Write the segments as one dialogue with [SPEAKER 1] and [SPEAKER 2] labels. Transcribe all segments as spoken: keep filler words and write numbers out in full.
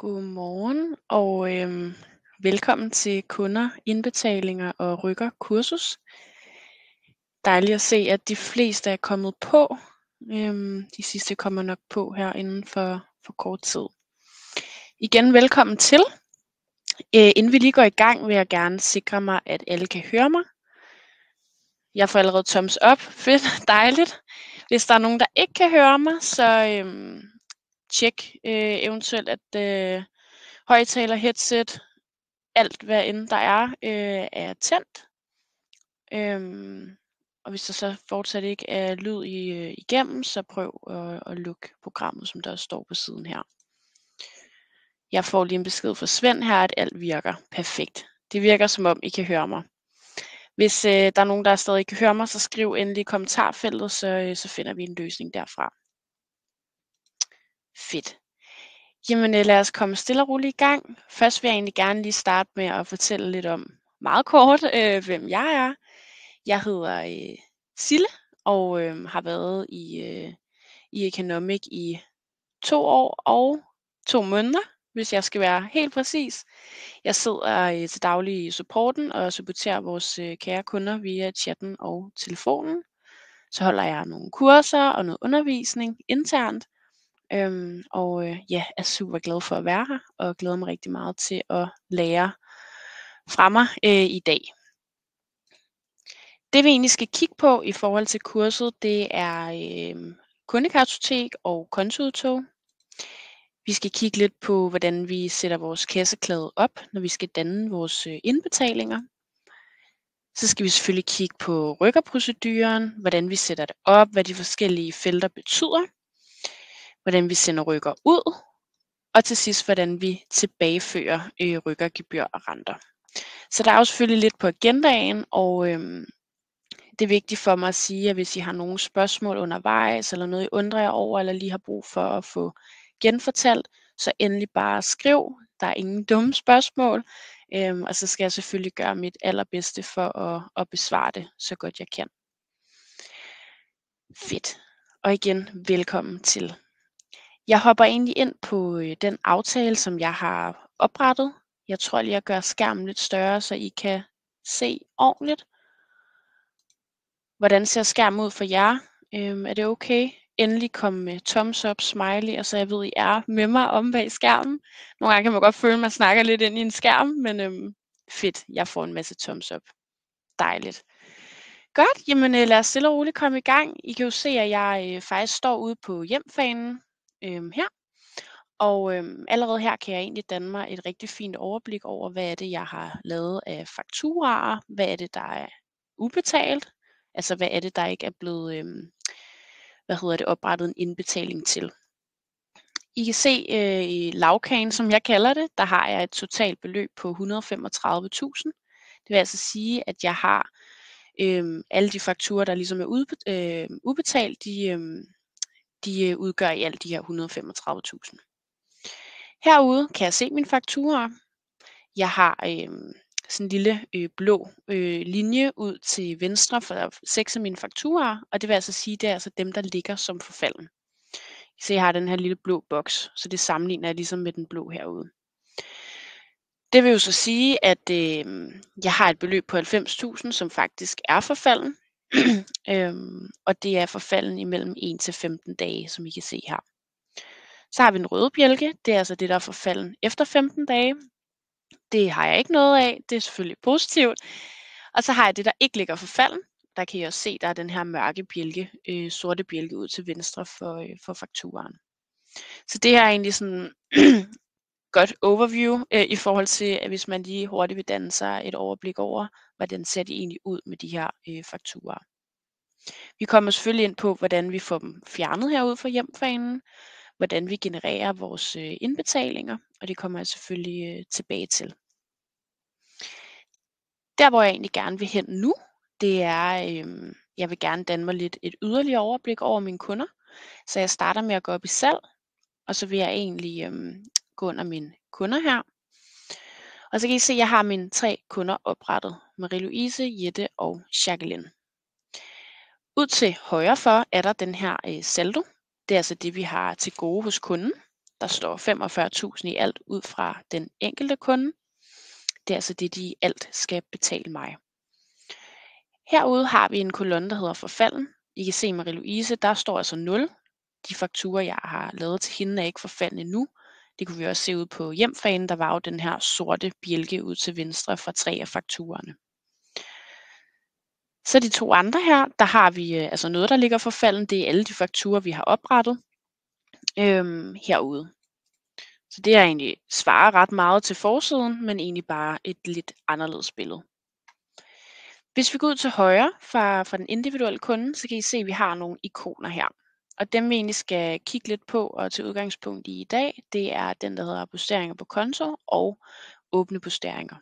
[SPEAKER 1] Godmorgen og øhm, velkommen til kunder, indbetalinger og rykker kursus. Dejligt at se, at de fleste er kommet på. Øhm, de sidste kommer nok på her inden for, for kort tid. Igen velkommen til. Øh, inden vi lige går i gang, vil jeg gerne sikre mig, at alle kan høre mig. Jeg får allerede thumbs up. Fedt, dejligt. Hvis der er nogen, der ikke kan høre mig, så øhm, tjek øh, eventuelt, at øh, højtaler, headset, alt hvad end der er, øh, er tændt. Øhm, og hvis der så fortsat ikke er lyd i, øh, igennem, så prøv at, at lukke programmet, som der står på siden her. Jeg får lige en besked fra Svend her, at alt virker perfekt. Det virker som om I kan høre mig. Hvis øh, der er nogen, der stadig kan høre mig, så skriv endelig i kommentarfeltet, så, øh, så finder vi en løsning derfra. Fedt. Jamen øh, lad os komme stille og roligt i gang. Først vil jeg egentlig gerne lige starte med at fortælle lidt om, meget kort, øh, hvem jeg er. Jeg hedder øh, Sille og øh, har været i, øh, i Economic i to år og to måneder, hvis jeg skal være helt præcis. Jeg sidder øh, til daglig i supporten og supporterer vores øh, kære kunder via chatten og telefonen. Så holder jeg nogle kurser og noget undervisning internt. Øhm, og øh, ja, er super glad for at være her og glæder mig rigtig meget til at lære fra mig øh, i dag. Det vi egentlig skal kigge på i forhold til kurset, det er øh, kundekartotek og kontoudtog. Vi skal kigge lidt på, hvordan vi sætter vores kasseklæde op, når vi skal danne vores øh, indbetalinger. Så skal vi selvfølgelig kigge på rykkerproceduren, hvordan vi sætter det op, hvad de forskellige felter betyder, hvordan vi sender rykker ud, og til sidst, hvordan vi tilbagefører øh, rykker, gebyr og renter. Så der er jo selvfølgelig lidt på agendaen, og øh, det er vigtigt for mig at sige, at hvis I har nogle spørgsmål undervejs, eller noget I undrer jer over, eller lige har brug for at få genfortalt, så endelig bare skriv. Der er ingen dumme spørgsmål, øhm, og så skal jeg selvfølgelig gøre mit allerbedste for at, at besvare det, så godt jeg kan. Fedt. Og igen, velkommen til. Jeg hopper egentlig ind på øh, den aftale, som jeg har oprettet. Jeg tror lige, at gør skærmen lidt større, så I kan se ordentligt. Hvordan ser skærmen ud for jer? Øhm, er det okay? Endelig kom med thumbs up, smiley, og så jeg ved, I er med mig om bag skærmen. Nogle gange kan man godt føle, at man snakker lidt ind i en skærm, men øhm, fedt, jeg får en masse thumbs up. Dejligt. Godt, jamen øh, lad os stille og roligt komme i gang. I kan jo se, at jeg øh, faktisk står ude på hjemfanen øhm, her. Og øhm, allerede her kan jeg egentlig danne mig et rigtig fint overblik over, hvad er det, jeg har lavet af fakturaer, hvad er det, der er ubetalt, altså hvad er det, der ikke er blevet øhm, hvad hedder det, oprettet en indbetaling til. I kan se øh, i lavkagen, som jeg kalder det, der har jeg et totalt beløb på et hundrede og femogtredive tusind. Det vil altså sige, at jeg har øhm, alle de fakturer, der ligesom er udbe- øh, ubetalt, de, øhm, de øh, udgør i alt de her et hundrede og femogtredive tusind. Herude kan jeg se mine fakturer. Jeg har øhm, sådan en lille øh, blå øh, linje ud til venstre for seks af mine fakturer, og det vil altså sige, det er altså dem, der ligger som forfalden. Så jeg har den her lille blå boks, så det sammenligner jeg ligesom med den blå herude. Det vil jo så sige, at øh, jeg har et beløb på halvfems tusind, som faktisk er forfalden, øhm, og det er forfalden imellem en til femten dage, som I kan se her. Så har vi en røde bjælke, det er altså det, der er forfalden efter femten dage. Det har jeg ikke noget af, det er selvfølgelig positivt. Og så har jeg det, der ikke ligger forfalden. Der kan I også se, der er den her mørke bjælke, øh, sorte bjælke ud til venstre for, øh, for fakturen. Så det her er egentlig sådan godt overview øh, i forhold til, at hvis man lige hurtigt vil danne sig et overblik over, hvordan ser de egentlig ud med de her øh, fakturer. Vi kommer selvfølgelig ind på, hvordan vi får dem fjernet herud fra hjemfanen, hvordan vi genererer vores øh, indbetalinger, og det kommer jeg selvfølgelig øh, tilbage til. Der, hvor jeg egentlig gerne vil hen nu, det er, øh, jeg vil gerne danne mig lidt et yderligere overblik over mine kunder. Så jeg starter med at gå op i salg, og så vil jeg egentlig øh, gå under mine kunder her. Og så kan I se, at jeg har mine tre kunder oprettet. Marie-Louise, Jette og Jacqueline. Ud til højre for er der den her øh, saldo. Det er altså det, vi har til gode hos kunden. Der står femogfyrre tusind i alt ud fra den enkelte kunde. Det er altså det, de i alt skal betale mig. Herude har vi en kolonne, der hedder forfalden. I kan se Marie-Louise, der står altså nul. De fakturer, jeg har lavet til hende, er ikke forfaldne endnu. Det kunne vi også se ud på hjemfanen. Der var jo den her sorte bjælke ud til venstre fra tre af fakturerne. Så de to andre her, der har vi øh, altså noget, der ligger forfalden. Det er alle de fakturer, vi har oprettet øhm, herude. Så det er egentlig svarer ret meget til forsiden, men egentlig bare et lidt anderledes billede. Hvis vi går ud til højre fra, fra den individuelle kunde, så kan I se, at vi har nogle ikoner her. Og dem vi egentlig skal kigge lidt på og til udgangspunkt i i dag, det er den, der hedder posteringer på konto og åbne posteringer.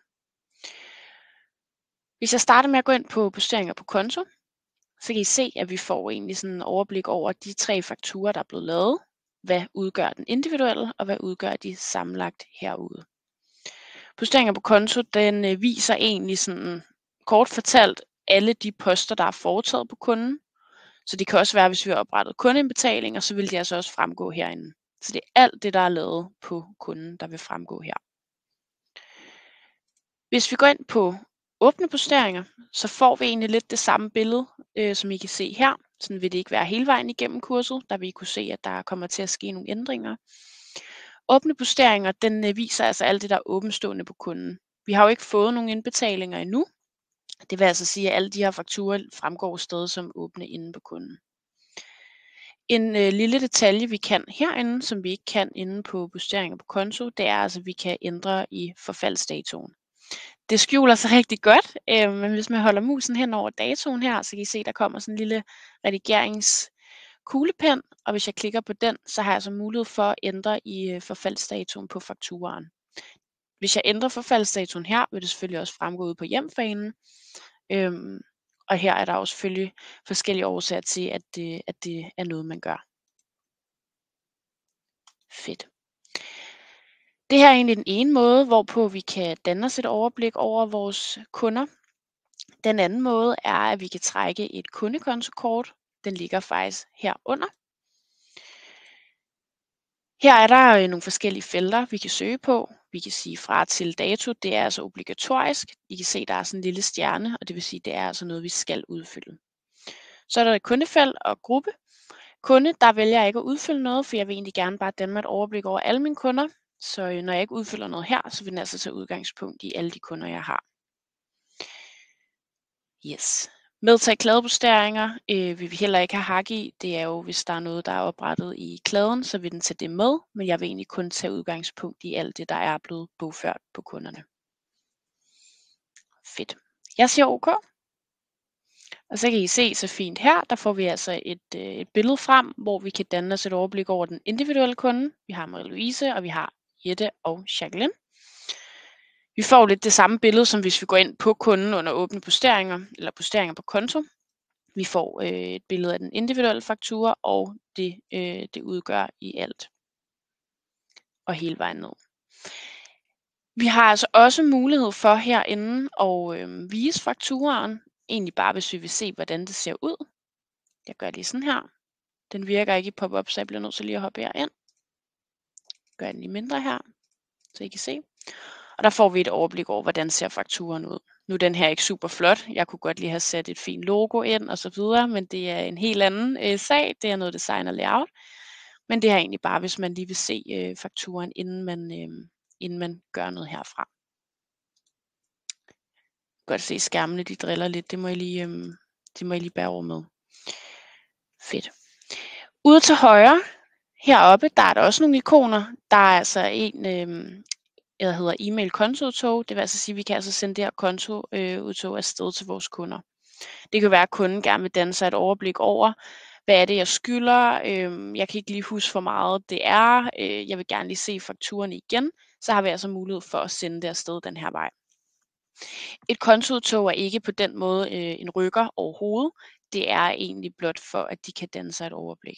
[SPEAKER 1] Hvis jeg starter med at gå ind på posteringer på konto, så kan I se, at vi får egentlig sådan en overblik over de tre fakturer, der er blevet lavet. Hvad udgør den individuelle, og hvad udgør de sammenlagt herude. Posteringer på konto, den øh, viser egentlig sådan kort fortalt alle de poster, der er foretaget på kunden. Så det kan også være, hvis vi har oprettet kundeindbetalinger, så vil de altså også fremgå herinde. Så det er alt det, der er lavet på kunden, der vil fremgå her. Hvis vi går ind på åbne posteringer, så får vi egentlig lidt det samme billede, øh, som I kan se her. Sådan vil det ikke være hele vejen igennem kurset. Der vil I kunne se, at der kommer til at ske nogle ændringer. Åbne posteringer, den øh, viser altså alt det, der er åbenstående på kunden. Vi har jo ikke fået nogen indbetalinger endnu. Det vil altså sige, at alle de her fakturer fremgår stadig som åbne inde på kunden. En øh, lille detalje, vi kan herinde, som vi ikke kan inde på posteringer på konto, det er altså, at vi kan ændre i forfaldsdatoen. Det skjuler sig rigtig godt, øh, men hvis man holder musen hen over datoen her, så kan I se, at der kommer sådan en lille redigeringskuglepen, og hvis jeg klikker på den, så har jeg så mulighed for at ændre i øh, forfaldsdatoen på fakturaen. Hvis jeg ændrer forfaldsdatoen her, vil det selvfølgelig også fremgå ud på hjemfanen. Øhm, og her er der jo selvfølgelig forskellige årsager til, at det, at det er noget, man gør. Fedt. Det her er egentlig den ene måde, hvorpå vi kan danne os et overblik over vores kunder. Den anden måde er, at vi kan trække et kundekontokort. Den ligger faktisk herunder. Her er der øh, nogle forskellige felter, vi kan søge på. Vi kan sige fra til dato, det er altså obligatorisk. I kan se, der er sådan en lille stjerne, og det vil sige, det er altså noget, vi skal udfylde. Så er der et kundefelt og gruppe. Kunde, der vælger jeg ikke at udfylde noget, for jeg vil egentlig gerne bare danne mig et overblik over alle mine kunder. Så øh, når jeg ikke udfylder noget her, så vil den altså tage udgangspunkt i alle de kunder, jeg har. Yes. Medtag kladeposteringer øh, vil vi heller ikke have hak i. Det er jo, hvis der er noget, der er oprettet i kladen, så vil den tage det med, men jeg vil egentlig kun tage udgangspunkt i alt det, der er blevet bogført på kunderne. Fedt. Jeg siger OK. Og så kan I se så fint her, der får vi altså et, øh, et billede frem, hvor vi kan danne os et overblik over den individuelle kunde. Vi har Marie-Louise, og vi har Jette og Jacqueline. Vi får lidt det samme billede, som hvis vi går ind på kunden under åbne posteringer, eller posteringer på konto. Vi får øh, et billede af den individuelle faktura, og det, øh, det udgør i alt. Og hele vejen ned. Vi har altså også mulighed for herinde at øh, vise fakturaen. Egentlig bare, hvis vi vil se, hvordan det ser ud. Jeg gør lige sådan her. Den virker ikke i pop-up, så jeg bliver nødt til lige at hoppe herind. Gør den lige mindre her, så I kan se. Og der får vi et overblik over, hvordan ser fakturen ud. Nu er den her ikke super flot. Jeg kunne godt lige have sat et fint logo ind og så videre, men det er en helt anden øh, sag. Det er noget design og layout. Men det er egentlig bare, hvis man lige vil se øh, fakturen, inden man, øh, inden man gør noget herfra. Godt se skærmene, de driller lidt. Det må I lige, øh, det må I lige bære over med. Fedt. Ude til højre, heroppe, der er der også nogle ikoner. Der er altså en, øh, der hedder e-mail kontoudtog. Det vil altså sige, at vi kan altså sende det her kontoudtog afsted til vores kunder. Det kan være, at kunden gerne vil danne sig et overblik over, hvad er det, jeg skylder. Øh, jeg kan ikke lige huske, hvor meget det er. Øh, jeg vil gerne lige se fakturen igen. Så har vi altså mulighed for at sende det afsted den her vej. Et kontoudtog er ikke på den måde øh, en rykker overhovedet. Det er egentlig blot for, at de kan danne sig et overblik.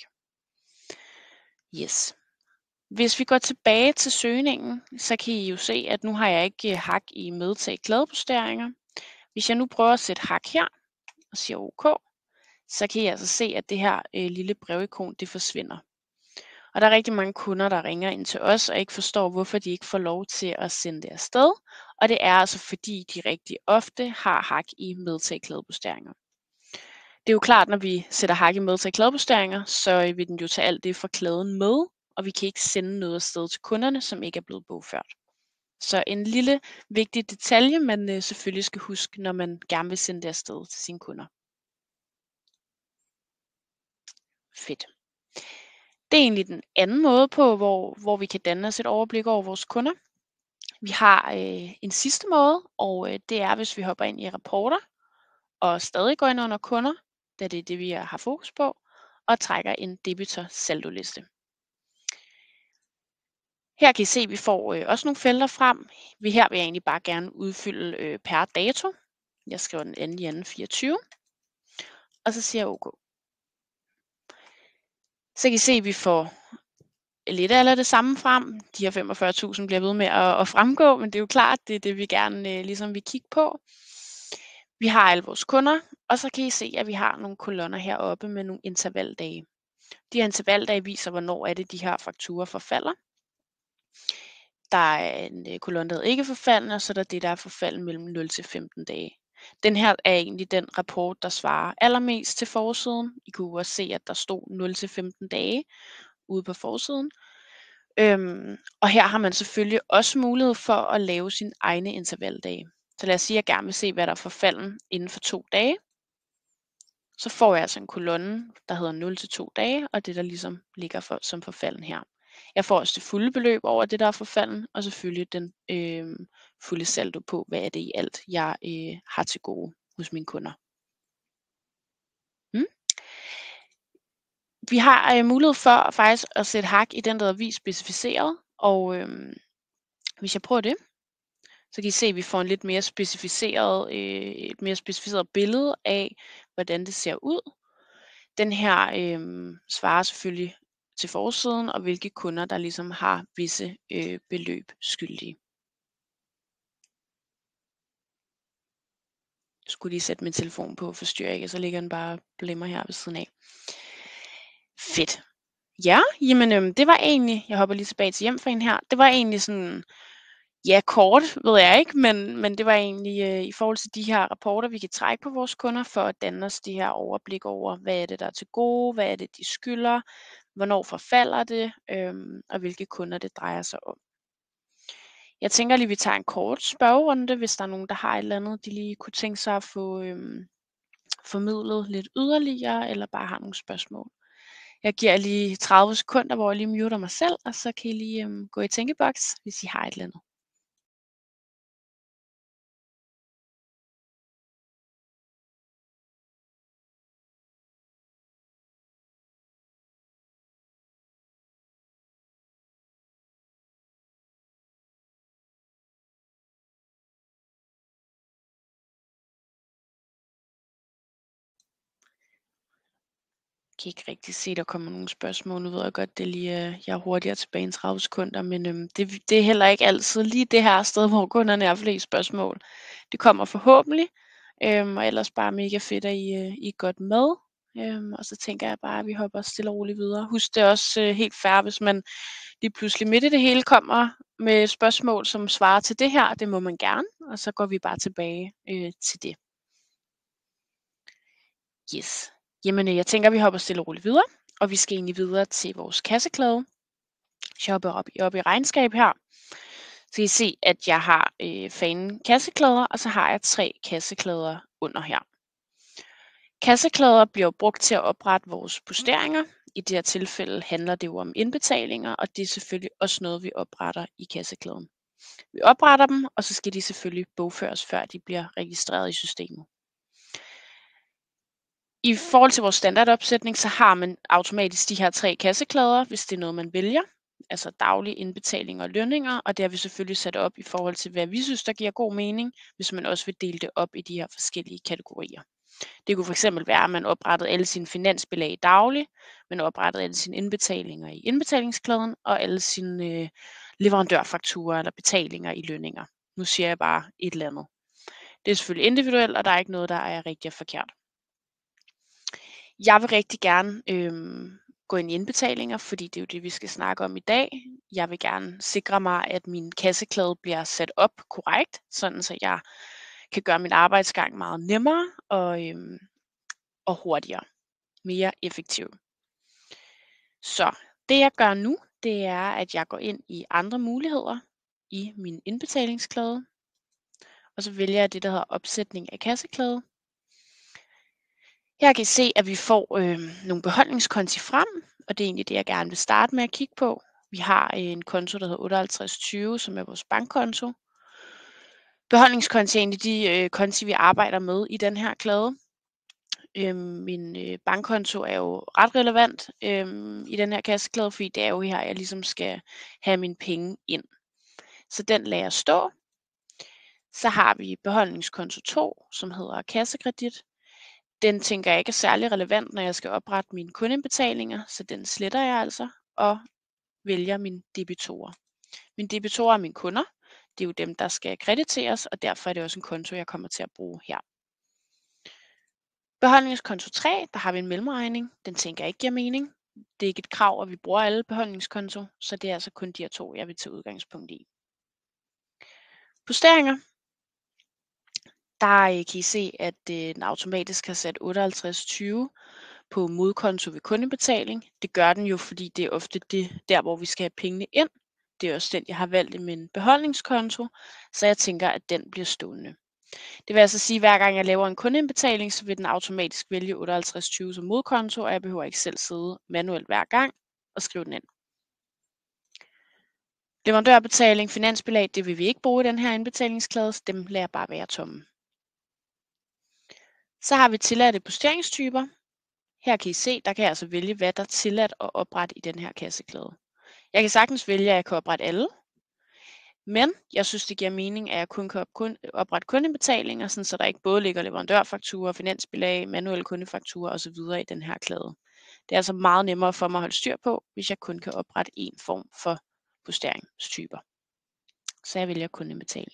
[SPEAKER 1] Yes. Hvis vi går tilbage til søgningen, så kan I jo se, at nu har jeg ikke hak i medtag kladeposteringer. Hvis jeg nu prøver at sætte hak her og siger OK, så kan I altså se, at det her øh, lille brevikon det forsvinder. Og der er rigtig mange kunder, der ringer ind til os og ikke forstår, hvorfor de ikke får lov til at sende det afsted. Og det er altså fordi, de rigtig ofte har hak i medtag-klædeposteringer. Det er jo klart, når vi sætter hak i medtag-klædeposteringer, så vil den jo tage alt det fra klæden med, og vi kan ikke sende noget afsted til kunderne, som ikke er blevet bogført. Så en lille vigtig detalje, man øh, selvfølgelig skal huske, når man gerne vil sende det afsted til sine kunder. Fedt. Det er egentlig den anden måde på, hvor, hvor vi kan danne os et overblik over vores kunder. Vi har øh, en sidste måde, og øh, det er, hvis vi hopper ind i rapporter, og stadig går ind under kunder, da det er det, vi har fokus på, og trækker en debitor-saldo-liste. Her kan I se, at vi får øh, også nogle felter frem. Vi her vil jeg egentlig bare gerne udfylde øh, per dato. Jeg skriver den anden i anden fireogtyve, og så siger jeg OK. Så kan I se, at vi får lidt af det samme frem. De her femogfyrre tusind bliver ved med at, at fremgå, men det er jo klart, det er det, vi gerne øh, ligesom vil kigge på. Vi har alle vores kunder, og så kan I se, at vi har nogle kolonner heroppe med nogle intervaldage. De her intervaldage viser, hvornår er det, de her fakturer forfalder. Der er en kolonne, der hedder ikke forfaldende, og så er der det, der er forfalden mellem nul til femten dage. Den her er egentlig den rapport, der svarer allermest til forsiden. I kunne også se, at der stod nul til femten dage ude på forsiden. Øhm, og her har man selvfølgelig også mulighed for at lave sine egne intervaldage. Så lad os sige, at jeg gerne vil se, hvad der er forfalden inden for to dage. Så får jeg altså en kolonne, der hedder nul til to dage, og det der ligesom ligger for, som forfalden her. Jeg får også det fulde beløb over det, der er forfalden, og selvfølgelig den øh, fulde saldo på, hvad er det i alt, jeg øh, har til gode hos mine kunder. Mm. Vi har øh, mulighed for faktisk at sætte hak i den, der er vis specificeret, og øh, hvis jeg prøver det, så kan I se, at vi får en lidt mere specificeret, øh, et mere specificeret billede af, hvordan det ser ud. Den her øh, svarer selvfølgelig til forsiden, og hvilke kunder, der ligesom har visse øh, beløb skyldige. Jeg skulle lige sætte min telefon på, forstyrrer ikke, så ligger den bare og blimmer her ved siden af. Fedt. Ja, jamen øh, det var egentlig, jeg hopper lige tilbage til hjemfrigen her, det var egentlig sådan, ja kort ved jeg ikke, men, men det var egentlig øh, i forhold til de her rapporter, vi kan trække på vores kunder, for at danne os de her overblik over, hvad er det, der er til gode, hvad er det, de skylder, hvornår forfalder det, øhm, og hvilke kunder det drejer sig om. Jeg tænker lige, vi tager en kort spørgerunde, hvis der er nogen, der har et eller andet, de lige kunne tænke sig at få øhm, formidlet lidt yderligere, eller bare har nogle spørgsmål. Jeg giver lige tredive sekunder, hvor jeg lige muter mig selv, og så kan I lige øhm, gå i tænkeboks, hvis I har et eller andet. Jeg kan ikke rigtig se, at der kommer nogle spørgsmål. Nu ved jeg godt, det er lige, jeg er hurtigere tilbage end tredive sekunder, men øhm, det, det er heller ikke altid lige det her sted, hvor kunderne har flest spørgsmål. Det kommer forhåbentlig, øhm, og ellers bare mega fedt, at I, øh, I er godt med. Øhm, og så tænker jeg bare, at vi hopper stille og roligt videre. Husk, det er også øh, helt fair, hvis man lige pludselig midt i det hele kommer med spørgsmål, som svarer til det her. Det må man gerne, og så går vi bare tilbage øh, til det. Yes. Jamen, jeg tænker, at vi hopper stille og roligt videre, og vi skal egentlig videre til vores kasseklæde. Hvis jeg hopper op i, op i regnskab her, så kan I se, at jeg har øh, fanen kasseklæder, og så har jeg tre kasseklæder under her. Kasseklæder bliver brugt til at oprette vores posteringer. I det her tilfælde handler det jo om indbetalinger, og det er selvfølgelig også noget, vi opretter i kasseklæden. Vi opretter dem, og så skal de selvfølgelig bogføres, før de bliver registreret i systemet. I forhold til vores standardopsætning, så har man automatisk de her tre kasseklæder, hvis det er noget, man vælger. Altså daglige indbetalinger og lønninger, og det har vi selvfølgelig sat op i forhold til, hvad vi synes, der giver god mening, hvis man også vil dele det op i de her forskellige kategorier. Det kunne fx være, at man oprettede alle sine finansbelag dagligt, man oprettede alle sine indbetalinger i indbetalingsklæden, og alle sine øh, leverandørfakturer eller betalinger i lønninger. Nu siger jeg bare et eller andet. Det er selvfølgelig individuelt, og der er ikke noget, der er rigtig og forkert. Jeg vil rigtig gerne øh, gå ind i indbetalinger, fordi det er jo det, vi skal snakke om i dag. Jeg vil gerne sikre mig, at min kasseklæde bliver sat op korrekt, sådan så jeg kan gøre min arbejdsgang meget nemmere og, øhm, og hurtigere, mere effektiv. Så det jeg gør nu, det er, at jeg går ind i andre muligheder i min indbetalingsklæde, og så vælger jeg det, der hedder opsætning af kasseklæde. Her kan I se, at vi får øh, nogle beholdningskonti frem, og det er egentlig det, jeg gerne vil starte med at kigge på. Vi har en konto, der hedder otteoghalvtreds tyve, som er vores bankkonto. Beholdningskonti er egentlig de øh, konti, vi arbejder med i den her klæde. Øhm, min øh, bankkonto er jo ret relevant øhm, i den her kasseklæde, fordi det er jo her, jeg ligesom skal have mine penge ind. Så den lader jeg stå. Så har vi beholdningskonto to, som hedder kassekredit. Den tænker jeg ikke er særlig relevant, når jeg skal oprette mine kundeindbetalinger, så den sletter jeg altså og vælger mine debitorer. Mine debitorer er mine kunder. Det er jo dem, der skal krediteres, og derfor er det også en konto, jeg kommer til at bruge her. Beholdningskonto tre, der har vi en mellemregning. Den tænker jeg ikke giver mening. Det er ikke et krav, at vi bruger alle beholdningskonto, så det er altså kun de her to, jeg vil tage udgangspunkt i. Posteringer. Der kan I se, at den automatisk har sat otteoghalvtreds tyve på modkonto ved kundebetaling. Det gør den jo, fordi det er ofte det, der, hvor vi skal have pengene ind. Det er også den, jeg har valgt i min beholdningskonto, så jeg tænker, at den bliver stående. Det vil altså sige, at hver gang jeg laver en kundeindbetaling, så vil den automatisk vælge otteoghalvtreds tyve som modkonto, og jeg behøver ikke selv sidde manuelt hver gang og skrive den ind. Leverandørbetaling, finansbelag, det vil vi ikke bruge i den her indbetalingsklæde, så dem lader jeg bare være tomme. Så har vi tilladte posteringstyper. Her kan I se, der kan jeg altså vælge, hvad der er tilladt at oprette i den her kasseklæde. Jeg kan sagtens vælge, at jeg kan oprette alle, men jeg synes, det giver mening, at jeg kun kan oprette kundebetalinger, sådan så der ikke både ligger leverandørfakturer, finansbelag, manuelle kundefakturer osv. i den her klæde. Det er altså meget nemmere for mig at holde styr på, hvis jeg kun kan oprette én form for posteringstyper. Så jeg vælger kundebetaling.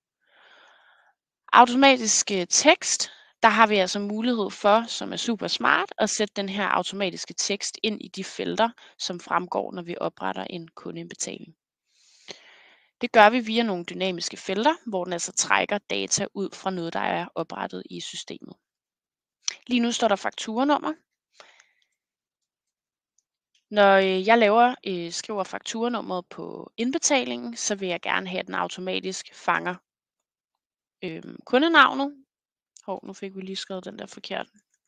[SPEAKER 1] Automatisk tekst. Der har vi altså mulighed for, som er super smart, at sætte den her automatiske tekst ind i de felter, som fremgår, når vi opretter en kundeindbetaling. Det gør vi via nogle dynamiske felter, hvor den altså trækker data ud fra noget, der er oprettet i systemet. Lige nu står der fakturanummer. Når jeg laver, øh, skriver fakturanummeret på indbetalingen, så vil jeg gerne have, at den automatisk fanger øh, kundenavnet. Hov, nu fik vi lige skrevet den der forkert.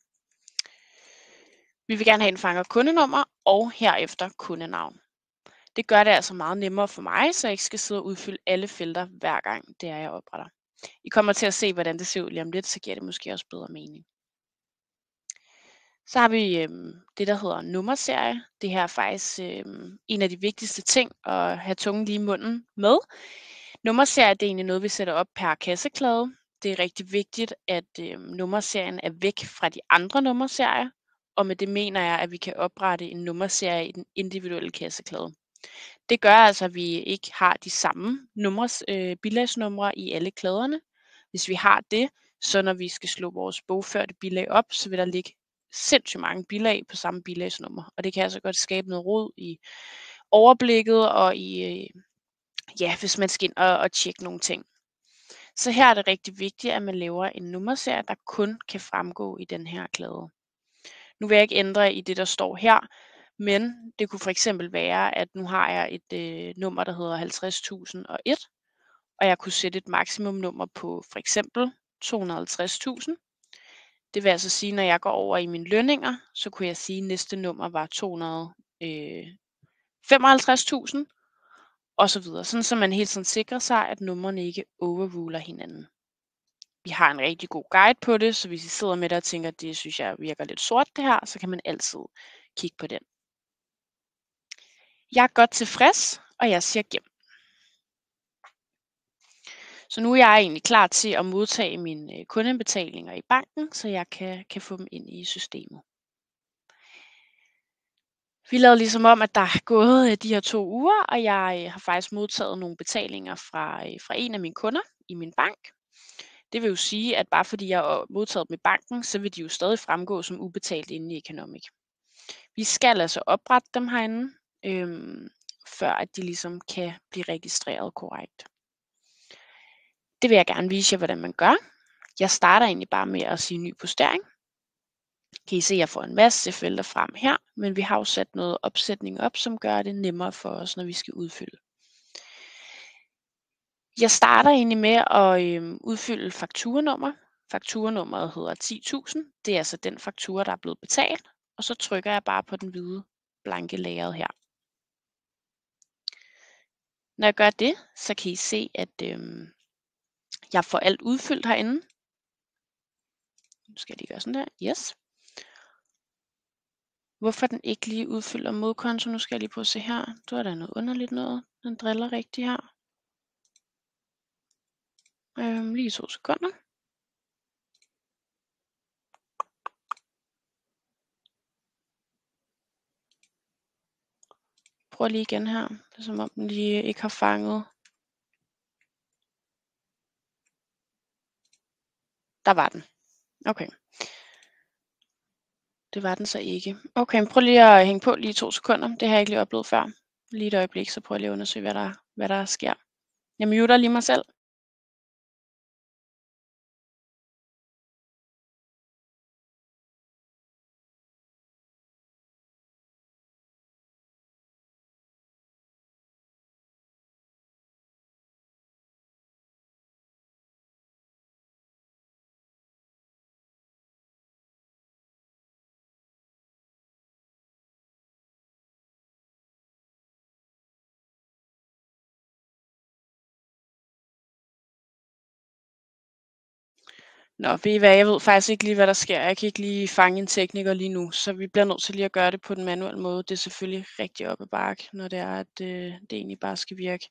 [SPEAKER 1] Vi vil gerne have, at den fanger kundenummer og herefter kundenavn. Det gør det altså meget nemmere for mig, så jeg ikke skal sidde og udfylde alle felter hver gang, det er, jeg opretter. I kommer til at se, hvordan det ser ud lige om lidt, så giver det måske også bedre mening. Så har vi øhm, det, der hedder nummerserie. Det her er faktisk øhm, en af de vigtigste ting at have tungen lige i munden med. Nummerserie, det er egentlig noget, vi sætter op per kasseklæde. Det er rigtig vigtigt, at øhm, nummerserien er væk fra de andre nummerserier, og med det mener jeg, at vi kan oprette en nummerserie i den individuelle kasseklæde. Det gør altså, at vi ikke har de samme numres, øh, bilagsnumre i alle klæderne. Hvis vi har det, så når vi skal slå vores bogførte bilag op, så vil der ligge sindssygt mange bilag på samme bilagsnummer. Og det kan altså godt skabe noget rod i overblikket og i, øh, ja, hvis man skal ind og, og tjekke nogle ting. Så her er det rigtig vigtigt, at man laver en nummerserie, der kun kan fremgå i den her klæde. Nu vil jeg ikke ændre i det, der står her, men det kunne for eksempel være, at nu har jeg et øh, nummer, der hedder halvtreds tusind og et, og jeg kunne sætte et maksimumnummer på for eksempel to hundrede og halvtreds tusind. Det vil altså sige, når jeg går over i mine lønninger, så kunne jeg sige, at næste nummer var to hundrede og femoghalvtreds tusind, og så videre. Sådan så man helt sådan sikrer sig, at numrene ikke overruler hinanden. Vi har en rigtig god guide på det, så hvis I sidder med det og tænker, at det synes jeg virker lidt sort det her, så kan man altid kigge på den. Jeg er godt tilfreds, og jeg siger gem. Så nu er jeg egentlig klar til at modtage mine kundeindbetalinger i banken, så jeg kan, kan få dem ind i systemet. Vi lavede ligesom om, at der er gået de her to uger, og jeg har faktisk modtaget nogle betalinger fra, fra en af mine kunder i min bank. Det vil jo sige, at bare fordi jeg har modtaget dem i banken, så vil de jo stadig fremgå som ubetalt inde i Economic. Vi skal altså oprette dem herinde, øhm, før at de ligesom kan blive registreret korrekt. Det vil jeg gerne vise jer, hvordan man gør. Jeg starter egentlig bare med at sige ny postering. Kan I se, at jeg får en masse felter frem her, men vi har jo sat noget opsætning op, som gør det nemmere for os, når vi skal udfylde. Jeg starter egentlig med at øh, udfylde fakturanummer. Fakturanummeret hedder ti tusind. Det er altså den faktura, der er blevet betalt. Og så trykker jeg bare på den hvide blanke lageret her. Når jeg gør det, så kan I se, at øh, jeg får alt udfyldt herinde. Nu skal jeg lige gøre sådan der. Yes. Hvorfor den ikke lige udfylder modkonto? Nu skal jeg lige prøve at se her. Du er der noget underligt noget. Den driller rigtigt her. Øhm, lige to sekunder. Prøv lige igen her. Det er som om den lige ikke har fanget. Der var den. Okay. Det var den så ikke. Okay, prøv lige at hænge på lige to sekunder. Det har jeg ikke lige oplevet før. Lige et øjeblik, så prøv lige at undersøge, hvad der, hvad der sker. Jeg muter lige mig selv. Nå, ved I hvad, jeg ved faktisk ikke lige, hvad der sker. Jeg kan ikke lige fange en tekniker lige nu, så vi bliver nødt til lige at gøre det på den manuelle måde. Det er selvfølgelig rigtig op ad bakke, når det er, at øh, det egentlig bare skal virke.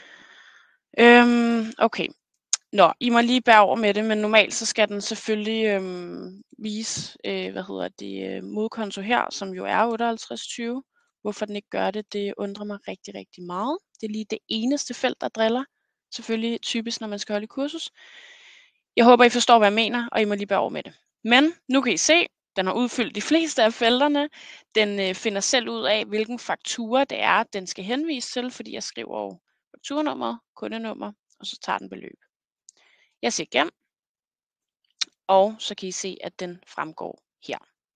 [SPEAKER 1] Øhm, okay. Nå, I må lige bære over med det, men normalt så skal den selvfølgelig øhm, vise, øh, hvad hedder det, øh, modkonto her, som jo er otteoghalvtreds tyve. Hvorfor den ikke gør det, det undrer mig rigtig, rigtig meget. Det er lige det eneste felt, der driller. Selvfølgelig typisk, når man skal holde i kursus. Jeg håber, I forstår, hvad jeg mener, og I må lige bære over med det. Men nu kan I se, den har udfyldt de fleste af felterne. Den øh, finder selv ud af, hvilken faktura det er, den skal henvise til, fordi jeg skriver jo fakturanummer, kundenummer, og så tager den beløb. Jeg siger gem, og så kan I se, at den fremgår her.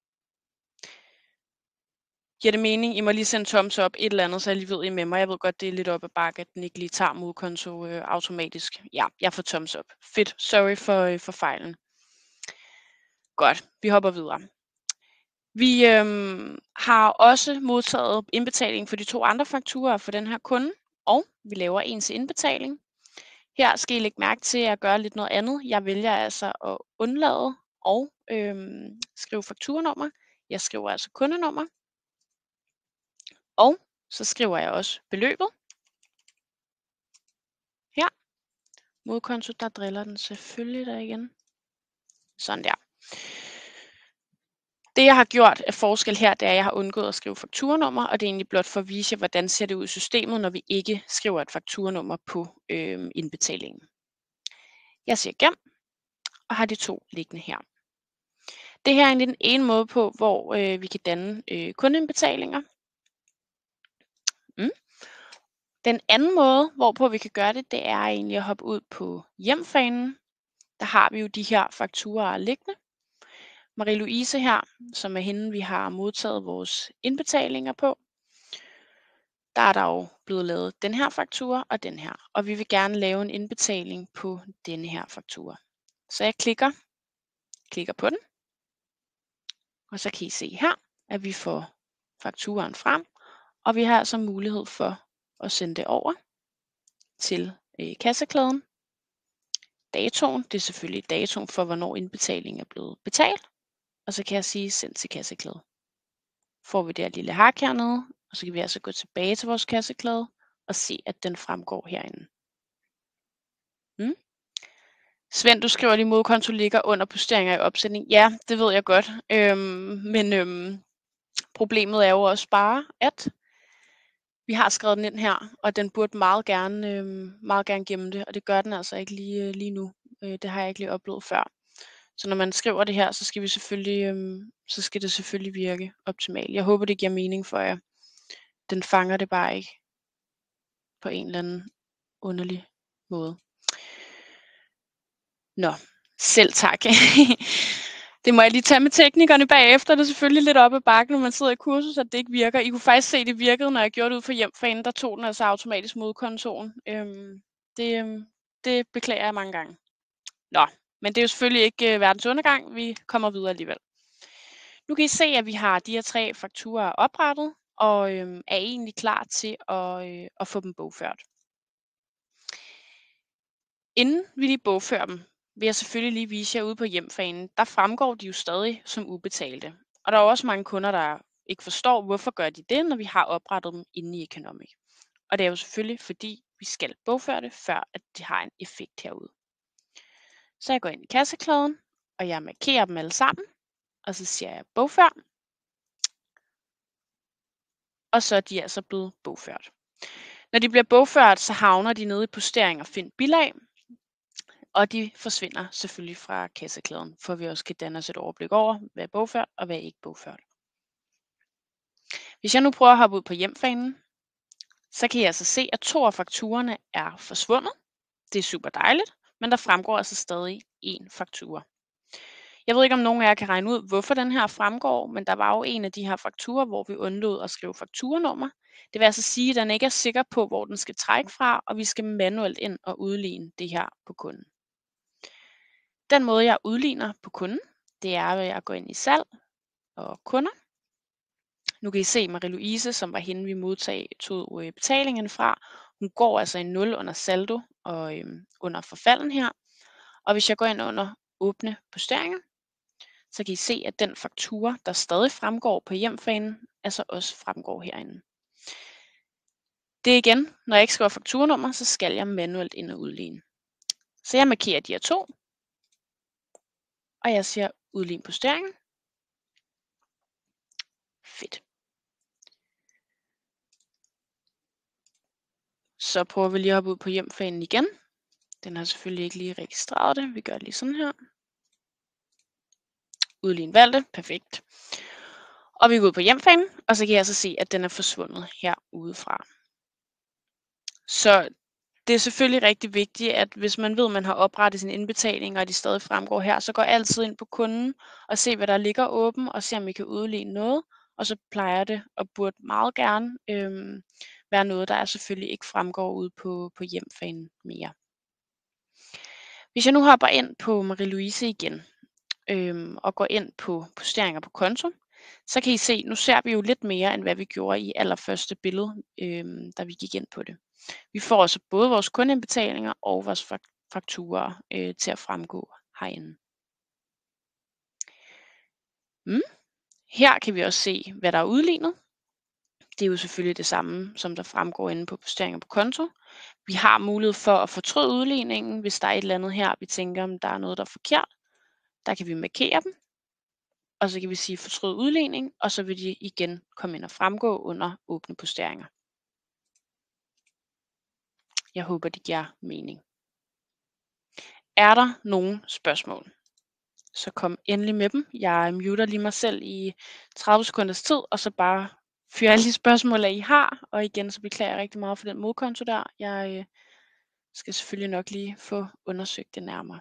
[SPEAKER 1] Giver det mening? I må lige sende thumbs up et eller andet, så jeg lige ved I med mig. Jeg ved godt, det er lidt op ad bakke, at den ikke lige tager modkonto øh, automatisk. Ja, jeg får thumbs up. Fedt. Sorry for, øh, for fejlen. Godt, vi hopper videre. Vi øhm, har også modtaget indbetaling for de to andre fakturer for den her kunde, og vi laver en til indbetaling. Her skal I lægge mærke til at gøre lidt noget andet. Jeg vælger altså at undlade og øhm, skrive fakturanummer. Jeg skriver altså kundenummer. Og så skriver jeg også beløbet. Her. Modkonto, der driller den selvfølgelig der igen. Sådan der. Det jeg har gjort af forskel her, det er, at jeg har undgået at skrive fakturanummer, og det er egentlig blot for at vise jer, hvordan ser det ud i systemet, når vi ikke skriver et fakturanummer på øh, indbetalingen. Jeg siger gem, og har de to liggende her. Det her er egentlig den ene måde på, hvor øh, vi kan danne øh, kundeindbetalinger. Mm. Den anden måde, hvorpå vi kan gøre det, det er egentlig at hoppe ud på hjemfanen. Der har vi jo de her fakturaer liggende. Marie-Louise her, som er hende, vi har modtaget vores indbetalinger på. Der er der jo blevet lavet den her faktura og den her. Og vi vil gerne lave en indbetaling på denne her faktura. Så jeg klikker, klikker på den. Og så kan I se her, at vi får fakturaen frem. Og vi har altså mulighed for at sende det over til øh, kasseklæden. Datoen, det er selvfølgelig datoen for, hvornår indbetalingen er blevet betalt. Og så kan jeg sige send til kasseklæde. Får vi det her lille hak hernede, og så kan vi altså gå tilbage til vores kasseklæde og se, at den fremgår herinde. Mm. Svend, du skriver lige, modkonto ligger under posteringer i opsætning. Ja, det ved jeg godt. Øhm, men øhm, problemet er jo også bare, at vi har skrevet den ind her, og den burde meget gerne, øhm, meget gerne gemme det, og det gør den altså ikke lige, lige nu. Øh, det har jeg ikke lige oplevet før. Så når man skriver det her, så skal vi selvfølgelig, øhm, så skal det selvfølgelig virke optimalt. Jeg håber, det giver mening for jer. Den fanger det bare ikke på en eller anden underlig måde. Nå, selv tak. Det må jeg lige tage med teknikerne bagefter. Det er selvfølgelig lidt op ad bakken, når man sidder i kursus, at det ikke virker. I kunne faktisk se, at det virkede, når jeg gjorde det ud for hjemfanen. Der tog den altså automatisk mod kontoren. Øhm, det, øhm, det beklager jeg mange gange. Nå, men det er jo selvfølgelig ikke øh, verdens undergang. Vi kommer videre alligevel. Nu kan I se, at vi har de her tre fakturer oprettet, og øhm, er egentlig klar til at, øh, at få dem bogført. Inden vi lige bogfører dem, vil jeg selvfølgelig lige vise jer ude på hjemfanen. Der fremgår de jo stadig som ubetalte. Og der er også mange kunder, der ikke forstår, hvorfor gør de det, når vi har oprettet dem inde i Economic. Og det er jo selvfølgelig, fordi vi skal bogføre det, før at det har en effekt herude. Så jeg går ind i kasseklæden, og jeg markerer dem alle sammen, og så siger jeg bogfør. Og så er de altså blevet bogført. Når de bliver bogført, så havner de nede i postering og find bilag, og de forsvinder selvfølgelig fra kasseklæden, for vi også kan danne os et overblik over, hvad er bogført og hvad er ikke bogført. Hvis jeg nu prøver at hoppe ud på hjemfanen, så kan I altså se, at to af fakturerne er forsvundet. Det er super dejligt, men der fremgår altså stadig én faktura. Jeg ved ikke, om nogen af jer kan regne ud, hvorfor den her fremgår, men der var jo en af de her fakturer, hvor vi undlod at skrive fakturanummer. Det vil altså sige, at den ikke er sikker på, hvor den skal trække fra, og vi skal manuelt ind og udligne det her på kunden. Den måde, jeg udligner på kunden, det er, at jeg går ind i salg og kunder. Nu kan I se Marie-Louise, som var hende, vi modtog tog betalingen fra. Hun går altså i nul under saldo og øhm, under forfalden her. Og hvis jeg går ind under åbne posteringer, så kan I se, at den faktura, der stadig fremgår på hjemfanen, altså også fremgår herinde. Det er igen, når jeg ikke skriver fakturanummer, så skal jeg manuelt ind og udligne. Så jeg markerer de her to, og jeg siger udlign posteringer. Fedt. Så prøver vi lige at hoppe ud på hjemfanen igen. Den har selvfølgelig ikke lige registreret det. Vi gør det lige sådan her. Udlign valgte. Perfekt. Og vi går ud på hjemfanen, og så kan jeg så se, at den er forsvundet herudefra. Så det er selvfølgelig rigtig vigtigt, at hvis man ved, at man har oprettet sin indbetaling, og de stadig fremgår her, så går altid ind på kunden og se, hvad der ligger åben, og se, om I kan udligne noget. Og så plejer det og burde meget gerne øhm, være noget, der er selvfølgelig ikke fremgår ude på, på hjemfanen mere. Hvis jeg nu hopper ind på Marie-Louise igen, øhm, og går ind på posteringer på konto, så kan I se, nu ser vi jo lidt mere, end hvad vi gjorde i allerførste billede, øhm, da vi gik ind på det. Vi får også både vores kundeindbetalinger og vores fakturer øh, til at fremgå herinde. Mm. Her kan vi også se, hvad der er udlignet. Det er jo selvfølgelig det samme, som der fremgår inde på posteringer på konto. Vi har mulighed for at fortryde udligningen, hvis der er et eller andet her, vi tænker, om der er noget, der er forkert. Der kan vi markere dem, og så kan vi sige fortryd udligning, og så vil de igen komme ind og fremgå under åbne posteringer. Jeg håber, det giver mening. Er der nogle spørgsmål, så kom endelig med dem. Jeg muter lige mig selv i tredive sekunders tid, og så bare fyre alle de spørgsmål, I har. Og igen, så beklager jeg rigtig meget for den modkonto der. Jeg øh, skal selvfølgelig nok lige få undersøgt det nærmere.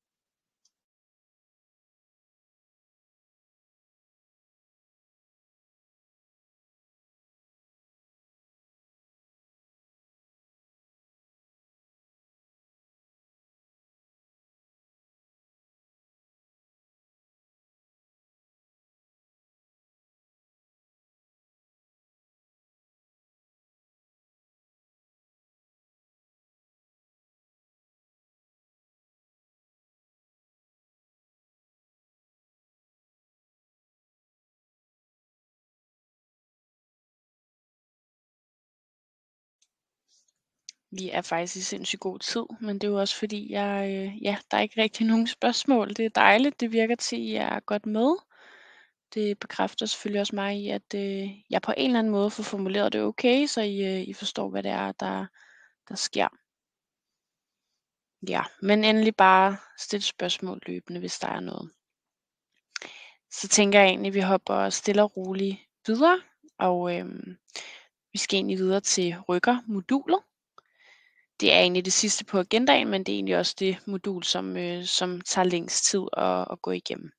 [SPEAKER 1] Vi er faktisk i sindssygt god tid, men det er jo også fordi, jeg, øh, ja, der er ikke rigtig nogen spørgsmål. Det er dejligt, det virker til, at I er godt med. Det bekræfter selvfølgelig også mig i, at øh, jeg på en eller anden måde får formuleret det okay, så I, øh, I forstår, hvad det er, der, der sker. Ja, men endelig bare stil spørgsmål løbende, hvis der er noget. Så tænker jeg egentlig, at vi hopper stille og roligt videre, og øhm, vi skal egentlig videre til rykkermodulet. Det er egentlig det sidste på agendaen, men det er egentlig også det modul, som, øh, som tager længst tid at, at gå igennem.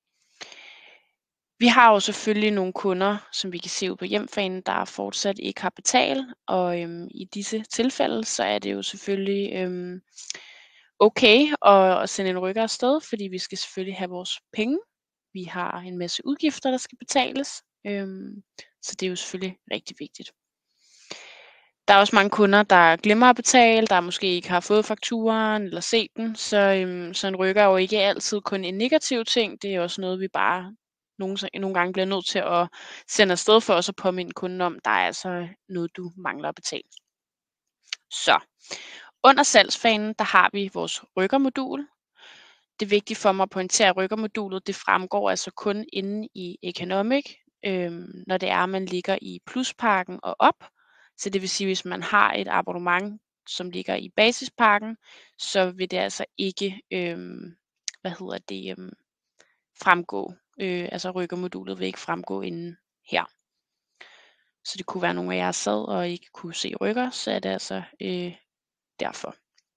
[SPEAKER 1] Vi har jo selvfølgelig nogle kunder, som vi kan se ud på hjemfanen, der fortsat ikke har betalt, og øhm, i disse tilfælde, så er det jo selvfølgelig øhm, okay at, at sende en rykker afsted, fordi vi skal selvfølgelig have vores penge. Vi har en masse udgifter, der skal betales, øhm, så det er jo selvfølgelig rigtig vigtigt. Der er også mange kunder, der glemmer at betale, der måske ikke har fået fakturaen eller set den, så, øhm, så en rykker er jo ikke altid kun en negativ ting. Det er også noget, vi bare nogle, nogle gange bliver nødt til at sende afsted for os at påminde kunden om, der er altså noget, du mangler at betale. Så under salgsfanen, der har vi vores rykkermodul. Det er vigtigt for mig at pointere, at rykkermodulet det fremgår altså kun inde i Economic, øhm, når det er, at man ligger i pluspakken og op. Så det vil sige, hvis man har et abonnement, som ligger i basispakken, så vil det altså ikke øhm, hvad hedder det, øhm, fremgå. Øh, altså rykkermodulet vil ikke fremgå inde her. Så det kunne være nogle af jer sad og ikke kunne se rykker, så er det altså øh, derfor.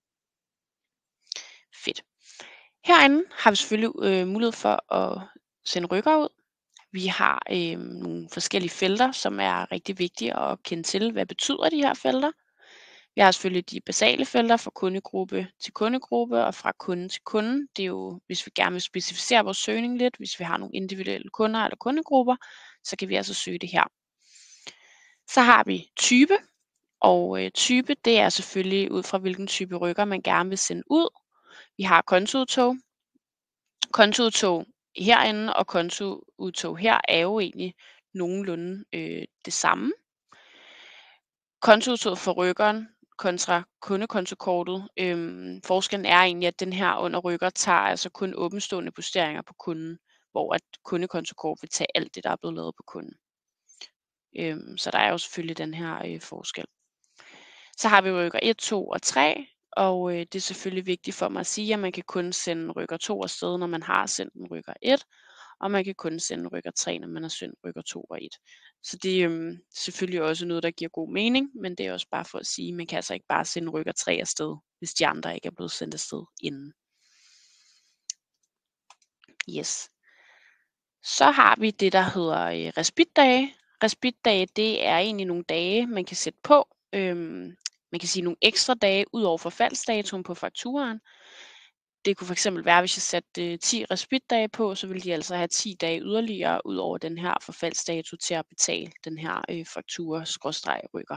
[SPEAKER 1] Fedt. Herinde har vi selvfølgelig øh, mulighed for at sende rykker ud. Vi har øh, nogle forskellige felter, som er rigtig vigtige at kende til. Hvad betyder de her felter? Vi har selvfølgelig de basale felter fra kundegruppe til kundegruppe og fra kunde til kunde. Det er jo, hvis vi gerne vil specificere vores søgning lidt, hvis vi har nogle individuelle kunder eller kundegrupper, så kan vi altså søge det her. Så har vi type, og øh, type det er selvfølgelig ud fra hvilken type rykker man gerne vil sende ud. Vi har kontoudtog. Kontoudtog herinde og kontoudtog her er jo egentlig nogenlunde øh, det samme. Kontoudtog for rykkeren kontra kundekontokortet. Øhm, forskellen er egentlig, at den her under rykker tager altså kun åbenstående posteringer på kunden, hvor at kundekontokort vil tage alt det, der er blevet lavet på kunden. Øhm, så der er jo selvfølgelig den her øh, forskel. Så har vi rykker et, to og tre, og øh, det er selvfølgelig vigtigt for mig at sige, at man kan kun sende rykker to afsted, når man har sendt en rykker et, og man kan kun sende rykker tre, når man har sendt rykker to og et. Så det er øhm, selvfølgelig også noget, der giver god mening, men det er også bare for at sige, at man kan altså ikke bare sende rykker tre afsted, hvis de andre ikke er blevet sendt afsted inden. Yes. Så har vi det, der hedder øh, respitdage. Respitdage, det er egentlig nogle dage, man kan sætte på. Øhm, man kan sige nogle ekstra dage ud over forfaldsdatoen på fakturaen. Det kunne fx være, hvis jeg satte ti respitdage på, så ville de altså have ti dage yderligere ud over den her forfaldsdato til at betale den her øh, faktura-rykker.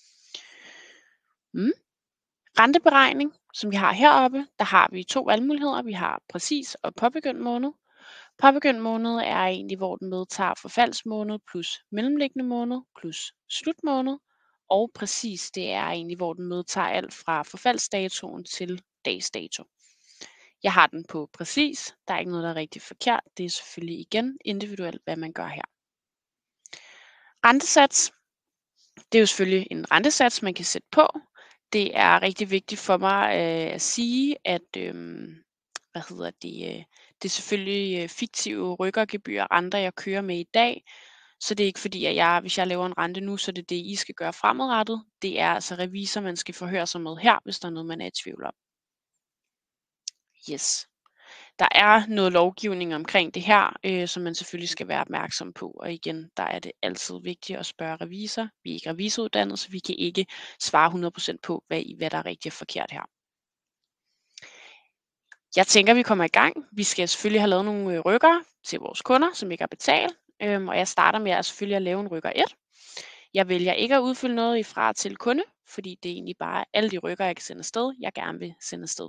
[SPEAKER 1] Mm. Renteberegning, som vi har heroppe, der har vi to valgmuligheder. Vi har præcis og påbegyndt måned. Påbegyndt måned er egentlig, hvor den medtager forfaldsmåned plus mellemliggende måned plus slutmåned. Og præcis, det er egentlig, hvor den medtager alt fra forfaldsdatoen til dagsdato. Jeg har den på præcis. Der er ikke noget, der er rigtig forkert. Det er selvfølgelig igen individuelt, hvad man gør her. Rentesats. Det er jo selvfølgelig en rentesats, man kan sætte på. Det er rigtig vigtigt for mig øh, at sige, at øh, hvad hedder det, øh, det er selvfølgelig øh, fiktive rykkergebyr og renter, jeg kører med i dag. Så det er ikke fordi, at jeg, hvis jeg laver en rente nu, så det er det, I skal gøre fremadrettet. Det er altså revisor, man skal forhøre sig med her, hvis der er noget, man er i tvivl om. Yes. Der er noget lovgivning omkring det her, øh, som man selvfølgelig skal være opmærksom på. Og igen, der er det altid vigtigt at spørge revisor. Vi er ikke revisoruddannet, så vi kan ikke svare hundrede procent på, hvad, hvad der er rigtigt og forkert her. Jeg tænker, vi kommer i gang. Vi skal selvfølgelig have lavet nogle rykker til vores kunder, som ikke har betalt. Øhm, og jeg starter med at selvfølgelig at lave en rykker et. Jeg vælger ikke at udfylde noget ifra til kunde, fordi det er egentlig bare alle de rykker, jeg kan sende afsted, jeg gerne vil sende afsted.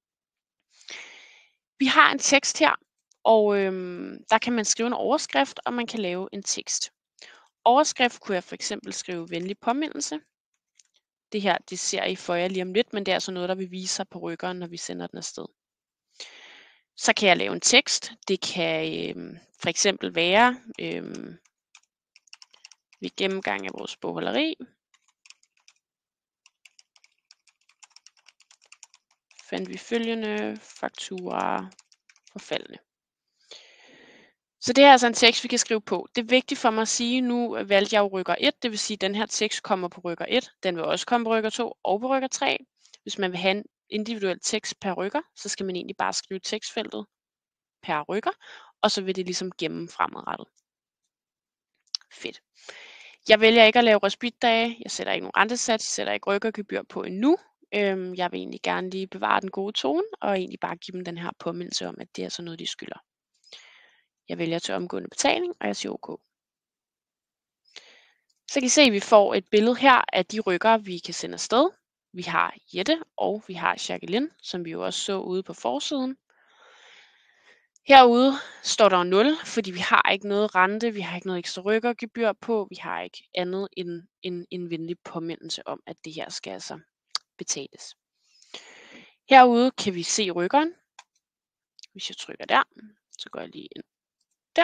[SPEAKER 1] Vi har en tekst her, og øhm, der kan man skrive en overskrift, og man kan lave en tekst. Overskrift kunne jeg for eksempel skrive venlig påmindelse. Det her, det ser I for jer lige om lidt, men det er altså noget, der vil vise sig på rykkeren, når vi sender den afsted. Så kan jeg lave en tekst. Det kan øhm, for eksempel være øhm, ved gennemgang af vores bogholderi. fandt vi følgende faktura forfaldne. Så det er altså en tekst, vi kan skrive på. Det er vigtigt for mig at sige, nu valgte jeg jo rykker et, det vil sige, at den her tekst kommer på rykker et. Den vil også komme på rykker to og på rykker tre. Hvis man vil have en individuel tekst per rykker, så skal man egentlig bare skrive tekstfeltet per rykker, og så vil det ligesom gemme fremadrettet. Fedt. Jeg vælger ikke at lave respitdage. Jeg sætter ikke nogen rentesats, jeg sætter ikke rykkergebyr på endnu. Øhm, jeg vil egentlig gerne lige bevare den gode tone, og egentlig bare give dem den her påmindelse om, at det er sådan noget, de skylder. Jeg vælger til omgående betaling, og jeg siger OK. Så kan I se, at vi får et billede her af de rykker, vi kan sende afsted. Vi har Jette, og vi har Jacqueline, som vi jo også så ude på forsiden. Herude står der nul, fordi vi har ikke noget rente, vi har ikke noget ekstra rykkergebyr på, vi har ikke andet end en, en venlig påmindelse om, at det her skal altså betales. Herude kan vi se rykkeren. Hvis jeg trykker der, så går jeg lige ind der.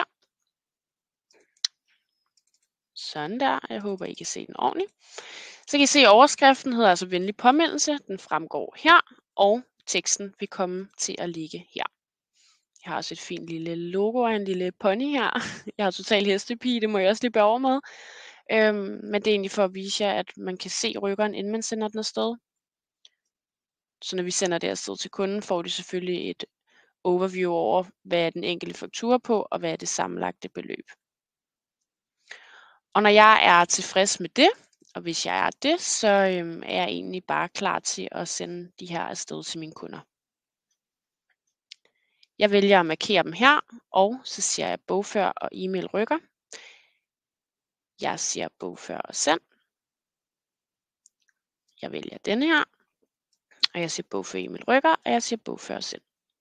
[SPEAKER 1] Sådan der. Jeg håber, I kan se den ordentligt. Så kan I se, at overskriften hedder altså venlig påmindelse. Den fremgår her, og teksten vil komme til at ligge her. Jeg har også et fint lille logo og en lille pony her. Jeg har totalt hestepige, det må jeg også lige bære over med. Øhm, men det er egentlig for at vise jer, at man kan se rykkeren, inden man sender den afsted. Så når vi sender det afsted til kunden, får de selvfølgelig et overview over, hvad er den enkelte faktura på, og hvad er det sammenlagte beløb. Og når jeg er tilfreds med det, og hvis jeg er det, så øhm, er jeg egentlig bare klar til at sende de her afsted til mine kunder. Jeg vælger at markere dem her, og så siger jeg bogfør og e-mail rykker. Jeg siger bogfør og send. Jeg vælger denne her, og jeg siger bogfør e-mail rykker, og jeg siger bogfør og send.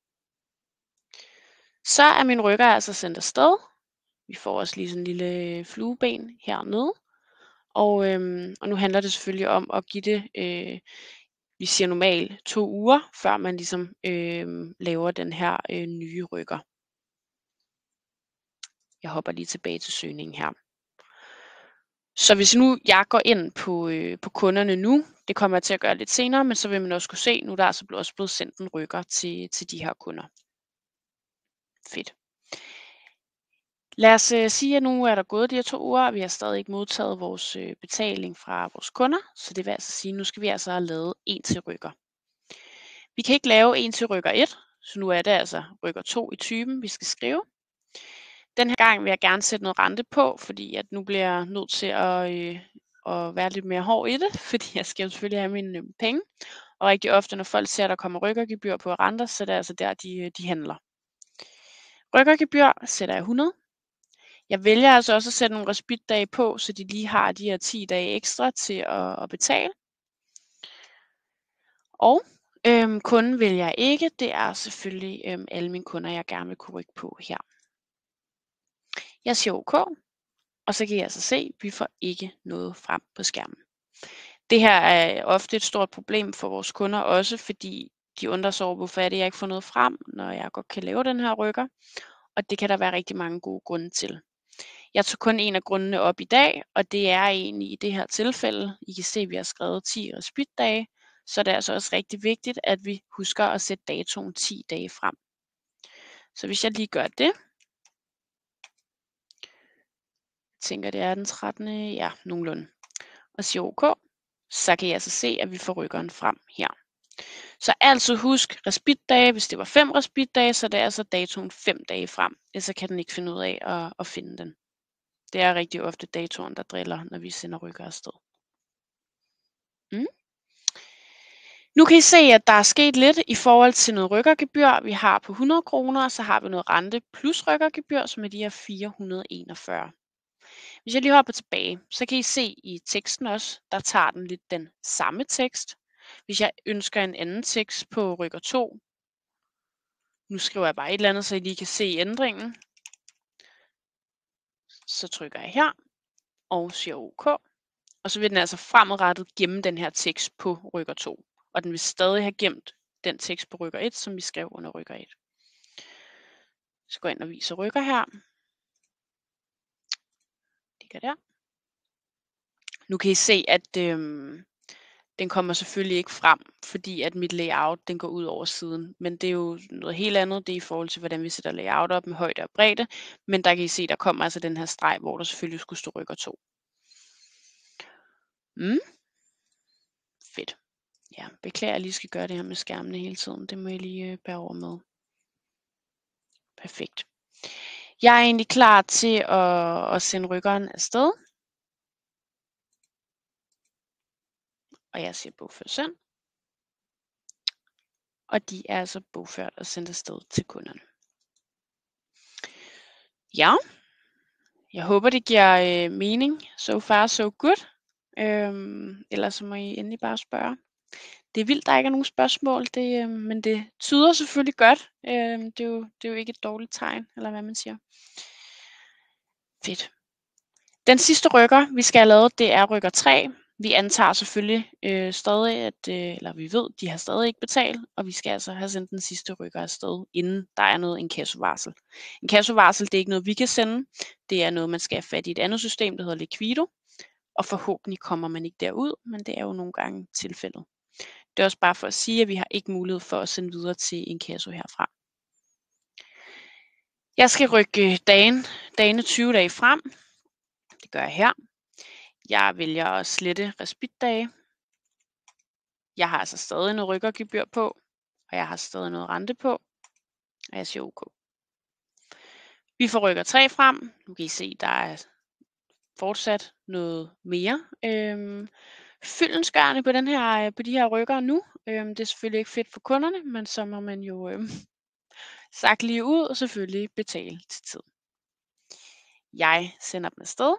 [SPEAKER 1] Så er min rykker altså sendt afsted. Vi får også lige sådan en lille flueben hernede. Og, øhm, og nu handler det selvfølgelig om at give det, øh, vi siger normalt to uger, før man ligesom øh, laver den her øh, nye rykker. Jeg hopper lige tilbage til søgningen her. Så hvis nu jeg går ind på, øh, på kunderne nu, det kommer jeg til at gøre lidt senere, men så vil man også kunne se, nu er der altså også blevet sendt en rykker til, til de her kunder. Fedt. Lad os øh, sige, at nu er der gået de her to uger, og vi har stadig ikke modtaget vores øh, betaling fra vores kunder. Så det vil altså sige, at nu skal vi altså have lavet en til rykker. Vi kan ikke lave en til rykker et, så nu er det altså rykker to i typen, vi skal skrive. Den her gang vil jeg gerne sætte noget rente på, fordi at nu bliver jeg nødt til at, øh, at være lidt mere hård i det, fordi jeg skal jo selvfølgelig have mine øh, penge. Og rigtig ofte, når folk ser, at der kommer rykkergebyr på renter, så er det altså der, de, øh, de handler. Rykkergebyr sætter jeg hundrede. Jeg vælger altså også at sætte nogle respitdage på, så de lige har de her ti dage ekstra til at, at betale. Og øhm, kunden vælger jeg ikke. Det er selvfølgelig øhm, alle mine kunder, jeg gerne vil kunne rykke på her. Jeg siger OK, og så kan I altså se, at vi får ikke noget frem på skærmen. Det her er ofte et stort problem for vores kunder også, fordi de undrer sig over, hvorfor er det, jeg ikke får noget frem, når jeg godt kan lave den her rykker. Og det kan der være rigtig mange gode grunde til. Jeg tog kun en af grundene op i dag, og det er egentlig i det her tilfælde. I kan se, at vi har skrevet ti respitdage, så det er altså også rigtig vigtigt, at vi husker at sætte datoen ti dage frem. Så hvis jeg lige gør det, jeg tænker det er den trettende, ja, nogenlunde, og siger OK, så kan jeg altså se, at vi får rykkeren frem her. Så altså husk respitdage, hvis det var fem respitdage, så det er altså datoen fem dage frem, ellers kan den ikke finde ud af at, at finde den. Det er rigtig ofte datoren, der driller, når vi sender rykker afsted. Mm. Nu kan I se, at der er sket lidt i forhold til noget rykkergebyr. Vi har på hundrede kroner, og så har vi noget rente plus rykkergebyr, som er de her fire hundrede og enogfyrre. Hvis jeg lige hopper tilbage, så kan I se i teksten også, der tager den lidt den samme tekst. Hvis jeg ønsker en anden tekst på rykker to, nu skriver jeg bare et eller andet, så I lige kan se ændringen. Så trykker jeg her og siger OK. Og så vil den altså fremadrettet gemme den her tekst på rykker to. Og den vil stadig have gemt den tekst på rykker et, som vi skrev under rykker et. Så går jeg ind og viser rykker her. Ligger der. Nu kan I se, at øhm, Den kommer selvfølgelig ikke frem, fordi at mit layout den går ud over siden. Men det er jo noget helt andet. Det er i forhold til, hvordan vi sætter layout op med højde og bredde. Men der kan I se, der kommer altså den her streg, hvor der selvfølgelig skulle stå rykker to. Mm. Fedt. Ja, beklager, at jeg lige skal gøre det her med skærmene hele tiden. Det må I lige øh, bære over med. Perfekt. Jeg er egentlig klar til at, at sende rykkeren afsted. Og jeg siger bogfør send. Og de er altså bogført og sendt afsted til kunderne. Ja, jeg håber, det giver øh, mening. So far, so good. Øhm, ellers så må I endelig bare spørge. Det er vildt, der ikke er nogen spørgsmål, det, øh, men det tyder selvfølgelig godt. Øh, det, er jo, det er jo ikke et dårligt tegn, eller hvad man siger. Fedt. Den sidste rykker, vi skal have lavet, det er rykker tre. Vi antager selvfølgelig øh, stadig, at, øh, eller vi ved, de har stadig ikke betalt, og vi skal altså have sendt den sidste rykker afsted, inden der er noget inkassovarsel. Inkassovarsel, det er ikke noget, vi kan sende. Det er noget, man skal have fat i et andet system, der hedder Liquido. Og forhåbentlig kommer man ikke derud, men det er jo nogle gange tilfældet. Det er også bare for at sige, at vi har ikke mulighed for at sende videre til inkasso herfra. Jeg skal rykke dagen, dagene tyve dage frem. Det gør jeg her. Jeg vælger at slette respitdage. Jeg har altså stadig noget rykkergebyr på, og jeg har stadig noget rente på, og jeg siger OK. Vi får rykker tre frem. Nu kan I se, der er fortsat noget mere. Øhm, fyldensgørende på, den her, på de her rykker nu. Øhm, det er selvfølgelig ikke fedt for kunderne, men så må man jo øhm, sagt lige ud og selvfølgelig betale til tid. Jeg sender dem afsted.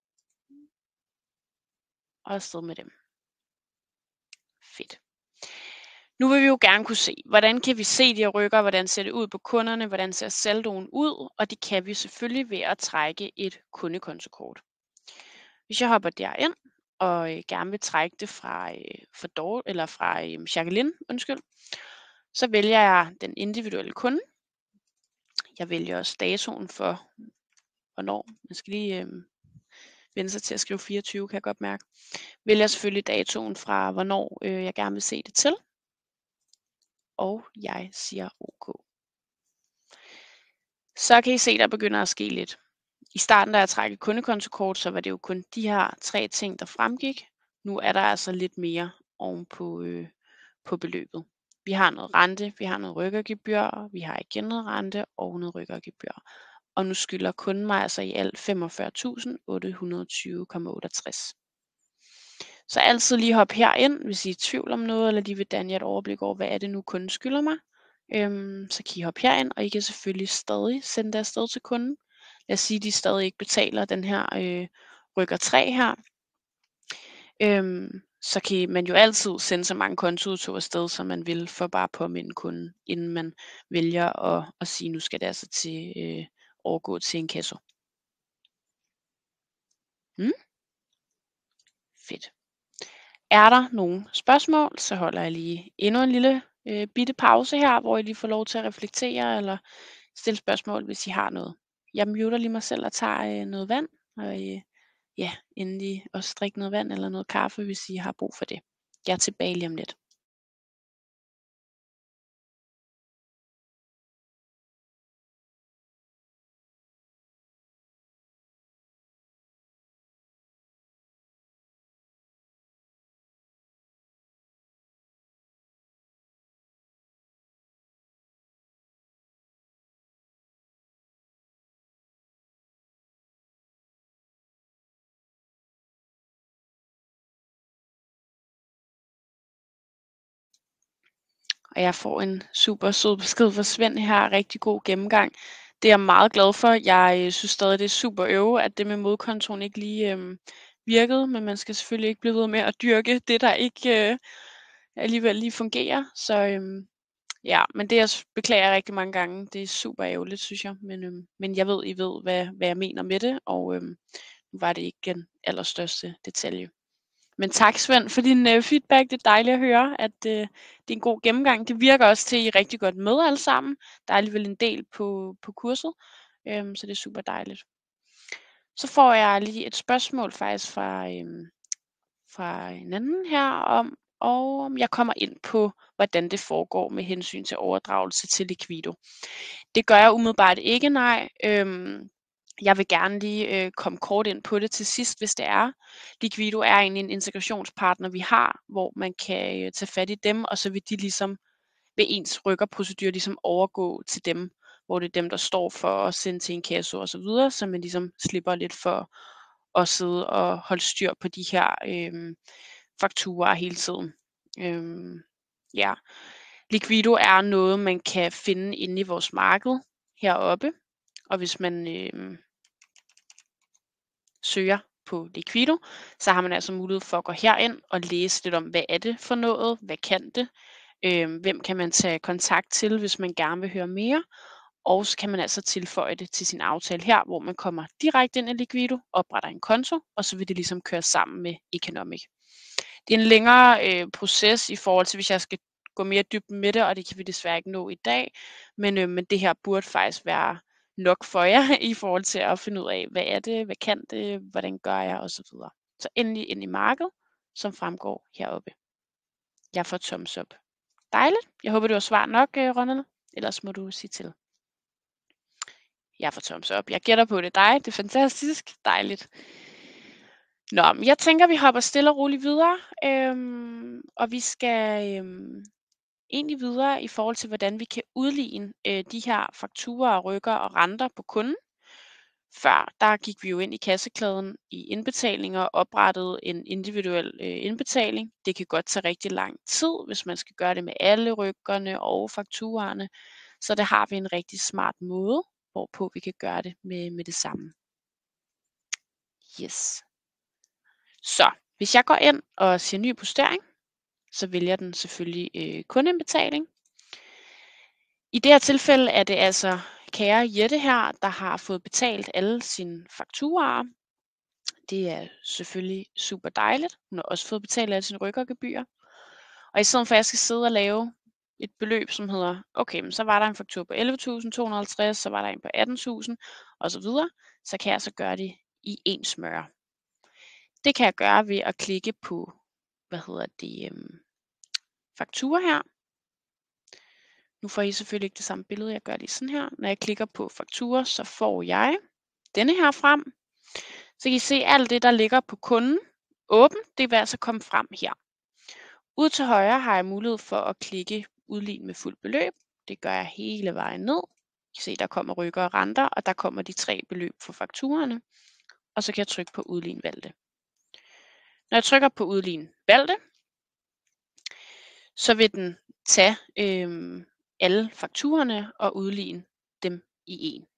[SPEAKER 1] Og afsted med dem. Fedt. Nu vil vi jo gerne kunne se, hvordan kan vi se de her rykker, hvordan ser det ud på kunderne, hvordan ser saldoen ud, og det kan vi selvfølgelig ved at trække et kundekontokort. Hvis jeg hopper derind og øh, gerne vil trække det fra, øh, fra, Dor, eller fra øh, Jacqueline, undskyld, så vælger jeg den individuelle kunde. Jeg vælger også datoen for, hvornår. Man skal lige øh, vende sig til at skrive fireogtyve, kan jeg godt mærke. Vælger selvfølgelig datoen fra, hvornår øh, jeg gerne vil se det til. Og jeg siger OK. Så kan I se, der begynder at ske lidt. I starten, da jeg trak et kundekontokort, så var det jo kun de her tre ting, der fremgik. Nu er der altså lidt mere oven på, øh, på beløbet. Vi har noget rente, vi har noget rykkergebyr, vi har igen noget rente og noget rykkergebyr. Og nu skylder kunden mig altså i alt femogfyrre tusind otte hundrede og tyve komma otteogtres. Så altid lige hop herind, hvis I er i tvivl om noget, eller de vil danne jer et overblik over, hvad er det nu kunden skylder mig. Øhm, så kan I hoppe herind, og I kan selvfølgelig stadig sende det afsted til kunden. Lad os sige, at de stadig ikke betaler den her øh, rykker tre her. Øhm, så kan man jo altid sende så mange kontoudtog afsted, som man vil, for bare at påminde kunden, inden man vælger at, at sige, nu skal det altså til øh, overgå til en kasse. Mm? Fedt. Er der nogle spørgsmål, så holder jeg lige endnu en lille øh, bitte pause her, hvor I lige får lov til at reflektere eller stille spørgsmål, hvis I har noget. Jeg muter lige mig selv og tager øh, noget vand, og øh, ja, endelig også drikke noget vand eller noget kaffe, hvis I har brug for det. Jeg er tilbage lige om lidt. Og jeg får en super sød besked fra Svend her. Rigtig god gennemgang. Det er jeg meget glad for. Jeg øh, synes stadig, det er super øve, at det med modkontoen ikke lige øh, virkede, men man skal selvfølgelig ikke blive ved med at dyrke det, der ikke øh, alligevel lige fungerer. Så øh, ja, men det jeg beklager jeg rigtig mange gange. Det er super ærgerligt, synes jeg. Men, øh, men jeg ved, I ved, hvad, hvad jeg mener med det, og øh, nu var det ikke den allerstørste detalje. Men tak, Svend, for din øh, feedback. Det er dejligt at høre, at øh, det er en god gennemgang. Det virker også til, at I er rigtig godt med alle sammen. Der er alligevel en del på, på kurset, øhm, så det er super dejligt. Så får jeg lige et spørgsmål faktisk fra, øhm, fra en anden her om, og om jeg kommer ind på, hvordan det foregår med hensyn til overdragelse til Liquido. Det gør jeg umiddelbart ikke, nej. Øhm, jeg vil gerne lige øh, komme kort ind på det til sidst, hvis det er. Liquido er egentlig en integrationspartner, vi har, hvor man kan øh, tage fat i dem, og så vil de ligesom ved ens rykkerprocedure ligesom overgå til dem, hvor det er dem, der står for at sende til inkasso og så videre, så man ligesom slipper lidt for at sidde og holde styr på de her øhm, fakturer hele tiden. Øhm, ja. Liquido er noget, man kan finde inde i vores marked heroppe, og hvis man øhm, søger på Liquido, så har man altså mulighed for at gå herind og læse lidt om, hvad er det for noget, hvad kan det, øhm, hvem kan man tage kontakt til, hvis man gerne vil høre mere, og så kan man altså tilføje det til sin aftale her, hvor man kommer direkte ind i Liquido, opretter en konto, og så vil det ligesom køre sammen med Economic. Det er en længere øh, proces i forhold til, hvis jeg skal gå mere dybt med det, og det kan vi desværre ikke nå i dag, men, øh, men det her burde faktisk være nok for jer i forhold til at finde ud af, hvad er det, hvad kan det, hvordan gør jeg osv. Så, så endelig ind i markedet, som fremgår heroppe. Jeg får thumbs up. Dejligt. Jeg håber, det var svar nok, øh, Ronald. Ellers må du sige til. Jeg får thumbs up. Jeg gætter på det dig. Det er fantastisk. Dejligt. Nå, men jeg tænker, vi hopper stille og roligt videre. Øhm, og vi skal øhm, egentlig videre i forhold til, hvordan vi kan udligne øh, de her fakturer, rykker og renter på kunden. Før, der gik vi jo ind i kassekæden i indbetalinger og oprettede en individuel øh, indbetaling. Det kan godt tage rigtig lang tid, hvis man skal gøre det med alle rykkerne og fakturerne. Så der har vi en rigtig smart måde, hvorpå vi kan gøre det med, med det samme. Yes. Så hvis jeg går ind og siger ny postering, så vælger den selvfølgelig øh, kundeindbetaling. I det her tilfælde er det altså kære Jette her, der har fået betalt alle sine fakturaer. Det er selvfølgelig super dejligt. Hun har også fået betalt alle sine rykkergebyrer. Og i stedet for at jeg skal sidde og lave et beløb, som hedder, okay, men så var der en faktur på elleve tusind to hundrede og halvtreds, så var der en på atten tusind osv., så, så kan jeg så gøre det i en smør. Det kan jeg gøre ved at klikke på, hvad hedder det, øhm, fakturer her. Nu får I selvfølgelig ikke det samme billede, jeg gør lige sådan her. Når jeg klikker på fakturer, så får jeg denne her frem. Så kan I se alt det, der ligger på kunden åben, det vil altså komme frem her. Ude til højre har jeg mulighed for at klikke udlign med fuldt beløb. Det gør jeg hele vejen ned. I kan se, der kommer rykker og renter, og der kommer de tre beløb for fakturerne. Og så kan jeg trykke på udlign valgte. Når jeg trykker på udlign valgte, så vil den tage øhm, alle fakturerne og udligne dem i en.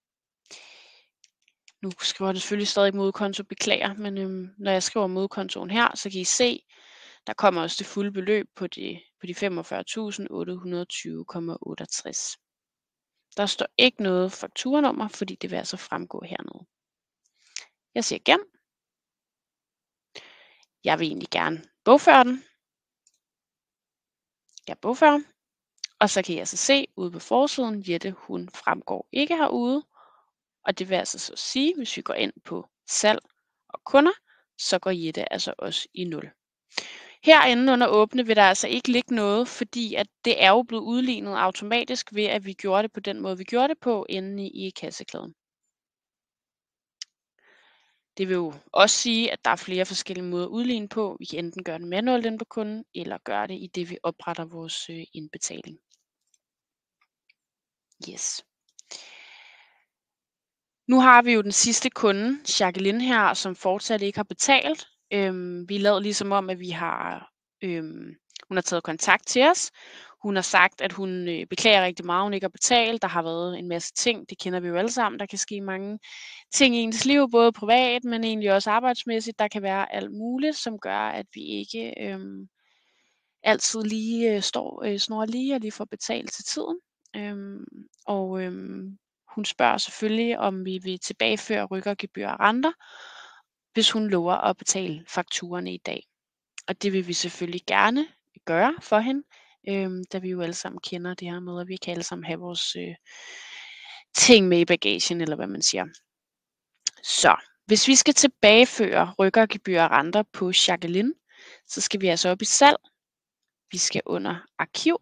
[SPEAKER 1] Nu skriver det selvfølgelig stadig modkonto, beklager, men øhm, når jeg skriver modkontoen her, så kan I se, der kommer også det fulde beløb på de, på de femogfyrre tusind otte hundrede og tyve komma otteogtres. Der står ikke noget fakturanummer, fordi det vil altså fremgå hernede. Jeg siger igen. Jeg vil egentlig gerne bogføre den. Jeg bogfører. Og så kan jeg altså se ude på forsiden, Jette hun fremgår ikke herude. Og det vil altså så sige, hvis vi går ind på salg og kunder, så går Jette altså også i nul. Herinde under åbne vil der altså ikke ligge noget, fordi at det er jo blevet udlignet automatisk ved, at vi gjorde det på den måde, vi gjorde det på inde i, i kassekæden. Det vil jo også sige, at der er flere forskellige måder at udligne på. Vi kan enten gøre det manuelt inde på kunden, eller gøre det i det, vi opretter vores øh, indbetaling. Yes. Nu har vi jo den sidste kunde, Jacqueline her, som fortsat ikke har betalt. Øhm, vi lavede ligesom om, at vi har, øhm, hun har taget kontakt til os. Hun har sagt, at hun øh, beklager rigtig meget, hun ikke har betalt. Der har været en masse ting, det kender vi jo alle sammen. Der kan ske mange ting i ens liv, både privat, men egentlig også arbejdsmæssigt. Der kan være alt muligt, som gør, at vi ikke øhm, altid lige øh, står øh, snor lige og lige får betalt til tiden. Øhm, og øhm, hun spørger selvfølgelig, om vi vil tilbageføre rykkergebyr og renter, hvis hun lover at betale fakturerne i dag. Og det vil vi selvfølgelig gerne gøre for hende, øhm, da vi jo alle sammen kender det her med, at vi kan alle sammen have vores øh, ting med i bagagen, eller hvad man siger. Så hvis vi skal tilbageføre rykkergebyr og renter på Jacqueline, så skal vi altså op i salg. Vi skal under arkiv.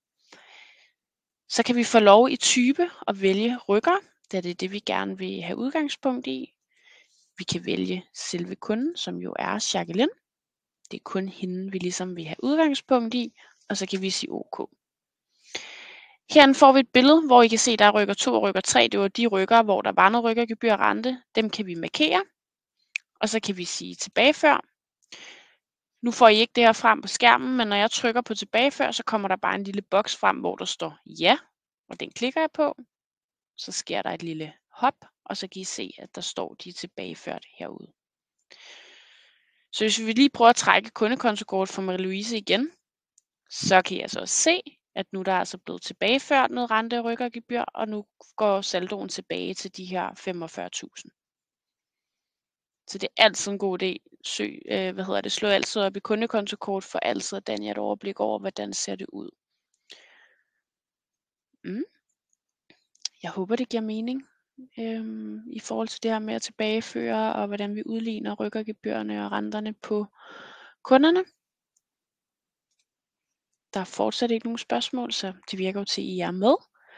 [SPEAKER 1] Så kan vi få lov i type at vælge rykker, da det er det, vi gerne vil have udgangspunkt i. Vi kan vælge selve kunden, som jo er Jacqueline. Det er kun hende, vi ligesom vil have udgangspunkt i, og så kan vi sige OK. Herinde får vi et billede, hvor I kan se, at der er rykker to og rykker tre. Det var de rykker, hvor der var noget rykkergebyr og rente. Dem kan vi markere, og så kan vi sige tilbagefør. Nu får I ikke det her frem på skærmen, men når jeg trykker på tilbagefør, så kommer der bare en lille boks frem, hvor der står ja, og den klikker jeg på. Så sker der et lille hop, og så kan I se, at der står, de er tilbageført herude. Så hvis vi lige prøver at trække kundekontokort for Marie-Louise igen, så kan I altså også se, at nu der er altså blevet tilbageført noget rente og rykkergebyr, og nu går saldoen tilbage til de her femogfyrre tusind. Så det er altid en god idé. Søg, øh, hvad hedder det, slå altid op i kundekontokort for altid at danne et overblik over, hvordan ser det ud. Mm. Jeg håber, det giver mening øhm, i forhold til det her med at tilbageføre, og hvordan vi udligner rykkergebyrerne og renterne på kunderne. Der er fortsat ikke nogen spørgsmål, så det virker jo til, at I er med.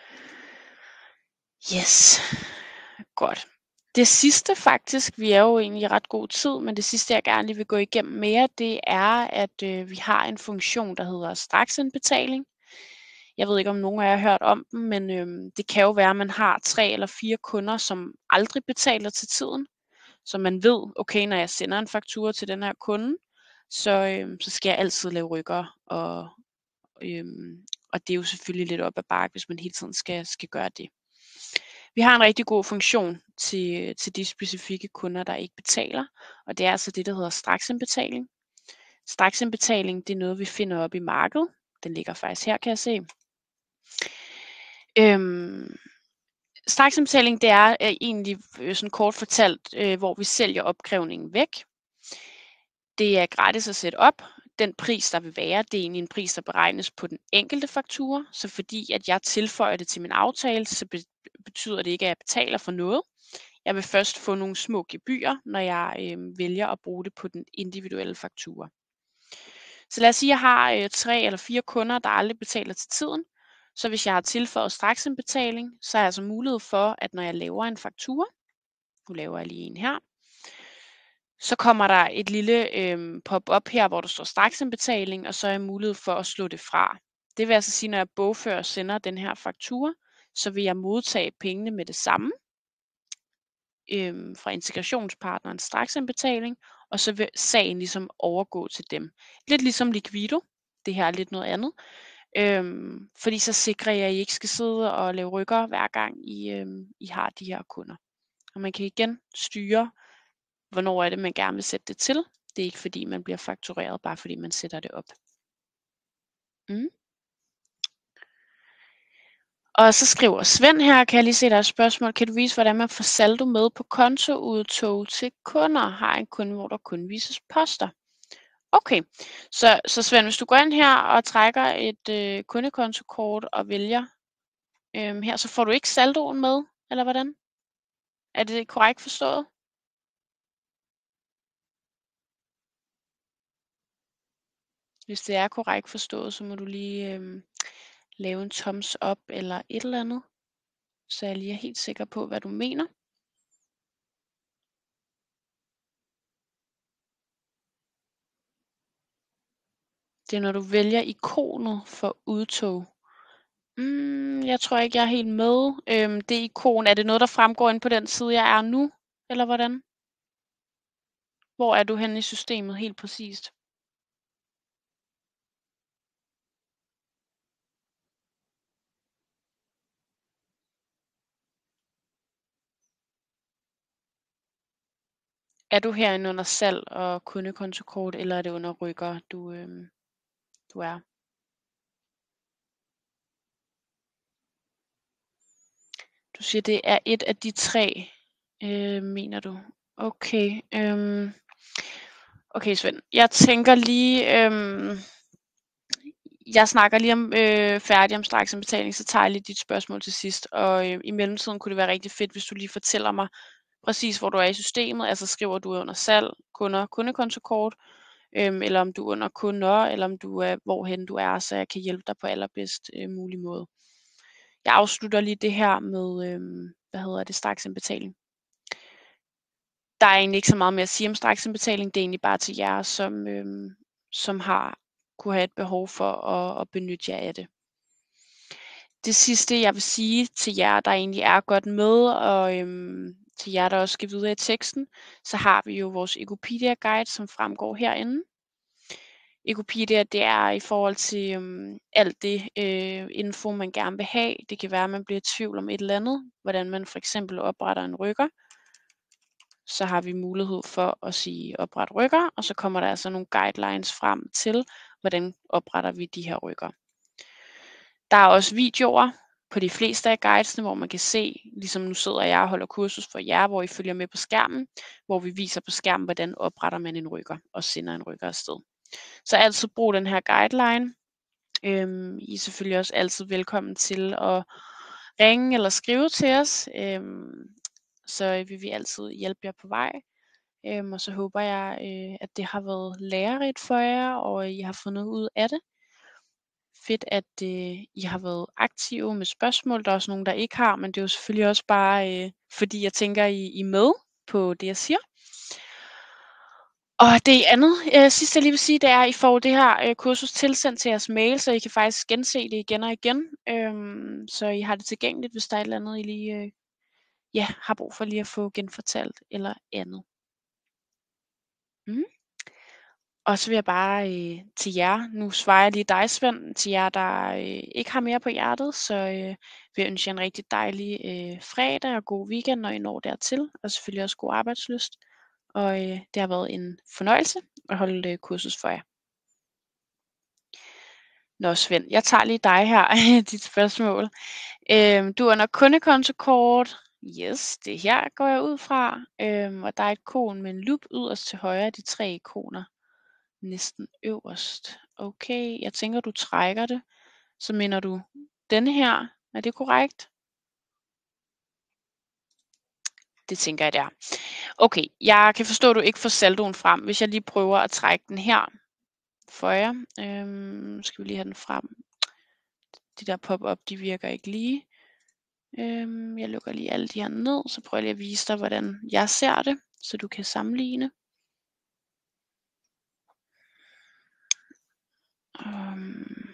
[SPEAKER 1] Yes, godt. Det sidste faktisk, vi er jo egentlig i ret god tid, men det sidste, jeg gerne lige vil gå igennem mere, det er, at øh, vi har en funktion, der hedder straksindbetaling. Jeg ved ikke, om nogen af jer har hørt om den, men øhm, det kan jo være, at man har tre eller fire kunder, som aldrig betaler til tiden. Så man ved, okay, når jeg sender en faktura til den her kunde, så, øhm, så skal jeg altid lave rykker. Og, øhm, og det er jo selvfølgelig lidt op ad bakke, hvis man hele tiden skal, skal gøre det. Vi har en rigtig god funktion til, til de specifikke kunder, der ikke betaler, og det er altså det, der hedder straksindbetaling. Straksindbetaling, det er noget, vi finder op i markedet. Den ligger faktisk her, kan jeg se. Øhm, straksindbetaling, det er øh, egentlig øh, sådan kort fortalt, øh, hvor vi sælger opkrævningen væk. Det er gratis at sætte op. Den pris, der vil være, det er egentlig en pris, der beregnes på den enkelte faktura. Så fordi at jeg tilføjer det til min aftale, så be- betyder det ikke, at jeg betaler for noget. Jeg vil først få nogle små gebyrer, når jeg øh, vælger at bruge det på den individuelle faktura. Så lad os sige, at jeg har øh, tre eller fire kunder, der aldrig betaler til tiden. Så hvis jeg har tilføjet straksindbetaling, så har jeg altså mulighed for, at når jeg laver en faktura, nu laver jeg lige en her, så kommer der et lille øh, pop-up her, hvor der står straksindbetaling, og så er jeg mulighed for at slå det fra. Det vil altså sige, når jeg bogfører og sender den her faktura, så vil jeg modtage pengene med det samme øh, fra integrationspartnerens straksindbetaling, og så vil sagen ligesom overgå til dem. Lidt ligesom Liquido, det her er lidt noget andet. Øhm, fordi så sikrer jeg, at I ikke skal sidde og lave rykker, hver gang I, øhm, I har de her kunder. Og man kan igen styre, hvornår er det, man gerne vil sætte det til. Det er ikke fordi, man bliver faktureret, bare fordi man sætter det op. Mm. Og så skriver Svend her, kan jeg lige se, der er et spørgsmål. Kan du vise, hvordan man får saldo med på kontoudtog til kunder? Har en kunde, hvor der kun vises poster? Okay, så, så Svend, hvis du går ind her og trækker et øh, kundekontokort og vælger øhm, her, så får du ikke saldoen med, eller hvordan? Er det korrekt forstået? Hvis det er korrekt forstået, så må du lige øhm, lave en thumbs up eller et eller andet, så jeg lige er helt sikker på, hvad du mener. Det er, når du vælger ikonet for udtog. Mm, jeg tror ikke, jeg er helt med. Øhm, det ikon, er det noget, der fremgår ind på den side, jeg er nu? Eller hvordan? Hvor er du henne i systemet helt præcist? Er du herinde under salg og kundekontokort, eller er det under rykker, du, øhm, du er? Du siger, det er et af de tre, øh, mener du? Okay. Øhm, okay, Svend. Jeg tænker lige, øhm, jeg snakker lige om øh, færdig om straksindbetaling, så tager jeg lige dit spørgsmål til sidst. Og øh, i mellemtiden kunne det være rigtig fedt, hvis du lige fortæller mig præcis, hvor du er i systemet. Altså skriver du under salg, kunder, kundekontokort, øhm, eller om du er under kunder, eller om du er hvorhenne du er, så jeg kan hjælpe dig på allerbedst øh, mulig måde. Jeg afslutter lige det her med, øhm, hvad hedder det, straksindbetaling. Der er egentlig ikke så meget mere at sige om straksindbetaling. Det er egentlig bare til jer, som, øhm, som har kunne have et behov for at, at benytte jer af det. Det sidste, jeg vil sige til jer, der egentlig er godt med, og øhm, til jer, der også skal videre i teksten, så har vi jo vores Ekopedia-guide, som fremgår herinde. Ekopedia, det er i forhold til øhm, alt det øh, info, man gerne vil have. Det kan være, at man bliver i tvivl om et eller andet, hvordan man for eksempel opretter en rykker. Så har vi mulighed for at sige opret rykker, og så kommer der altså nogle guidelines frem til, hvordan opretter vi de her rykker. Der er også videoer på de fleste af guidesene, hvor man kan se, ligesom nu sidder jeg og holder kursus for jer, hvor I følger med på skærmen, hvor vi viser på skærmen, hvordan opretter man en rykker og sender en rykker afsted. Så altid brug den her guideline. Øhm, I er selvfølgelig også altid velkommen til at ringe eller skrive til os, øhm, så vil vi altid hjælpe jer på vej. Øhm, og så håber jeg, øh, at det har været lærerigt for jer, og I har fundet ud af det. Fedt, at øh, I har været aktive med spørgsmål. Der er også nogen, der ikke har, men det er jo selvfølgelig også bare, øh, fordi jeg tænker, I, I er med på det, jeg siger. Og det andet, øh, sidste jeg lige vil sige, det er, at I får det her øh, kursus tilsendt til jeres mail, så I kan faktisk gense det igen og igen. Øhm, så I har det tilgængeligt, hvis der er et eller andet, I lige øh, ja, har brug for lige at få genfortalt eller andet. Mm. Og så vil jeg bare øh, til jer, nu svarer jeg lige dig, Svend, til jer, der øh, ikke har mere på hjertet, så øh, vil jeg ønske jer en rigtig dejlig øh, fredag og god weekend, når I når dertil, og selvfølgelig også god arbejdslyst. Og øh, det har været en fornøjelse at holde øh, kursus for jer. Nå Svend, jeg tager lige dig her, dit spørgsmål. Øhm, du er under kundekontokort. Yes, det her går jeg ud fra. Øhm, og der er et ikon med en lup yderst til højre, de tre ikoner næsten øverst. Okay, jeg tænker, du trækker det. Så mener du denne her. Er det korrekt? Det tænker jeg, det er. Okay, jeg kan forstå, at du ikke får saldoen frem. Hvis jeg lige prøver at trække den her for jer. Øhm, skal vi lige have den frem. De der pop-up, de virker ikke lige. Øhm, jeg lukker lige alle de her ned, så prøver jeg lige at vise dig, hvordan jeg ser det, så du kan sammenligne. Um,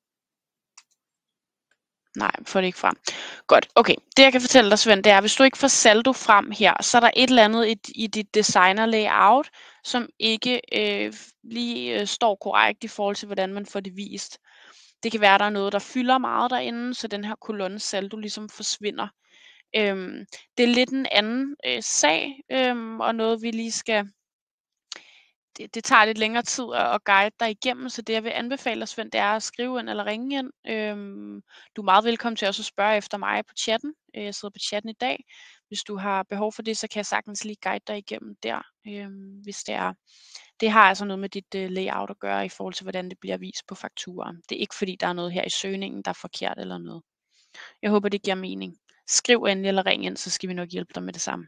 [SPEAKER 1] nej, får det ikke frem. Godt, okay. Det jeg kan fortælle dig, Svend, det er, hvis du ikke får saldo frem her, så er der et eller andet i, i dit designer layout, som ikke øh, lige øh, står korrekt i forhold til, hvordan man får det vist. Det kan være, at der er noget, der fylder meget derinde, så den her kolonne saldo ligesom forsvinder. Øhm, det er lidt en anden øh, sag, øhm, og noget vi lige skal, det, det tager lidt længere tid at, at guide dig igennem, så det jeg vil anbefale dig, Svend, det er at skrive ind eller ringe ind. Øhm, du er meget velkommen til også at spørge efter mig på chatten. Øh, Jeg sidder på chatten i dag. Hvis du har behov for det, så kan jeg sagtens lige guide dig igennem der, øhm, hvis det er. Det har altså noget med dit øh, layout at gøre i forhold til, hvordan det bliver vist på fakturaen. Det er ikke fordi, der er noget her i søgningen, der er forkert eller noget. Jeg håber, det giver mening. Skriv endelig eller ring ind, så skal vi nok hjælpe dig med det samme.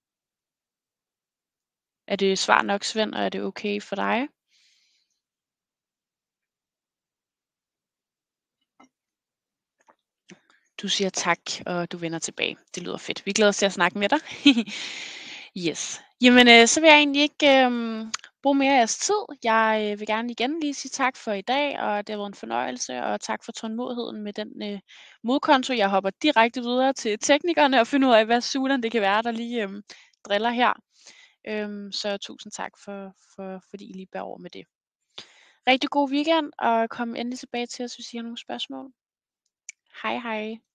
[SPEAKER 1] Er det svar nok, Svend, og er det okay for dig? Du siger tak, og du vender tilbage. Det lyder fedt. Vi glæder os til at snakke med dig. Yes. Jamen, øh, så vil jeg egentlig ikke øh, bruge mere af jeres tid. Jeg øh, vil gerne igen lige sige tak for i dag, og det har været en fornøjelse, og tak for tålmodigheden med den øh, modkonto. Jeg hopper direkte videre til teknikerne og finder ud af, hvad sulan det kan være, der lige øh, driller her. Øhm, så tusind tak, for, for, fordi I lige bærer over med det. Rigtig god weekend, og kom endelig tilbage til os, hvis I har nogle spørgsmål. Hej hej.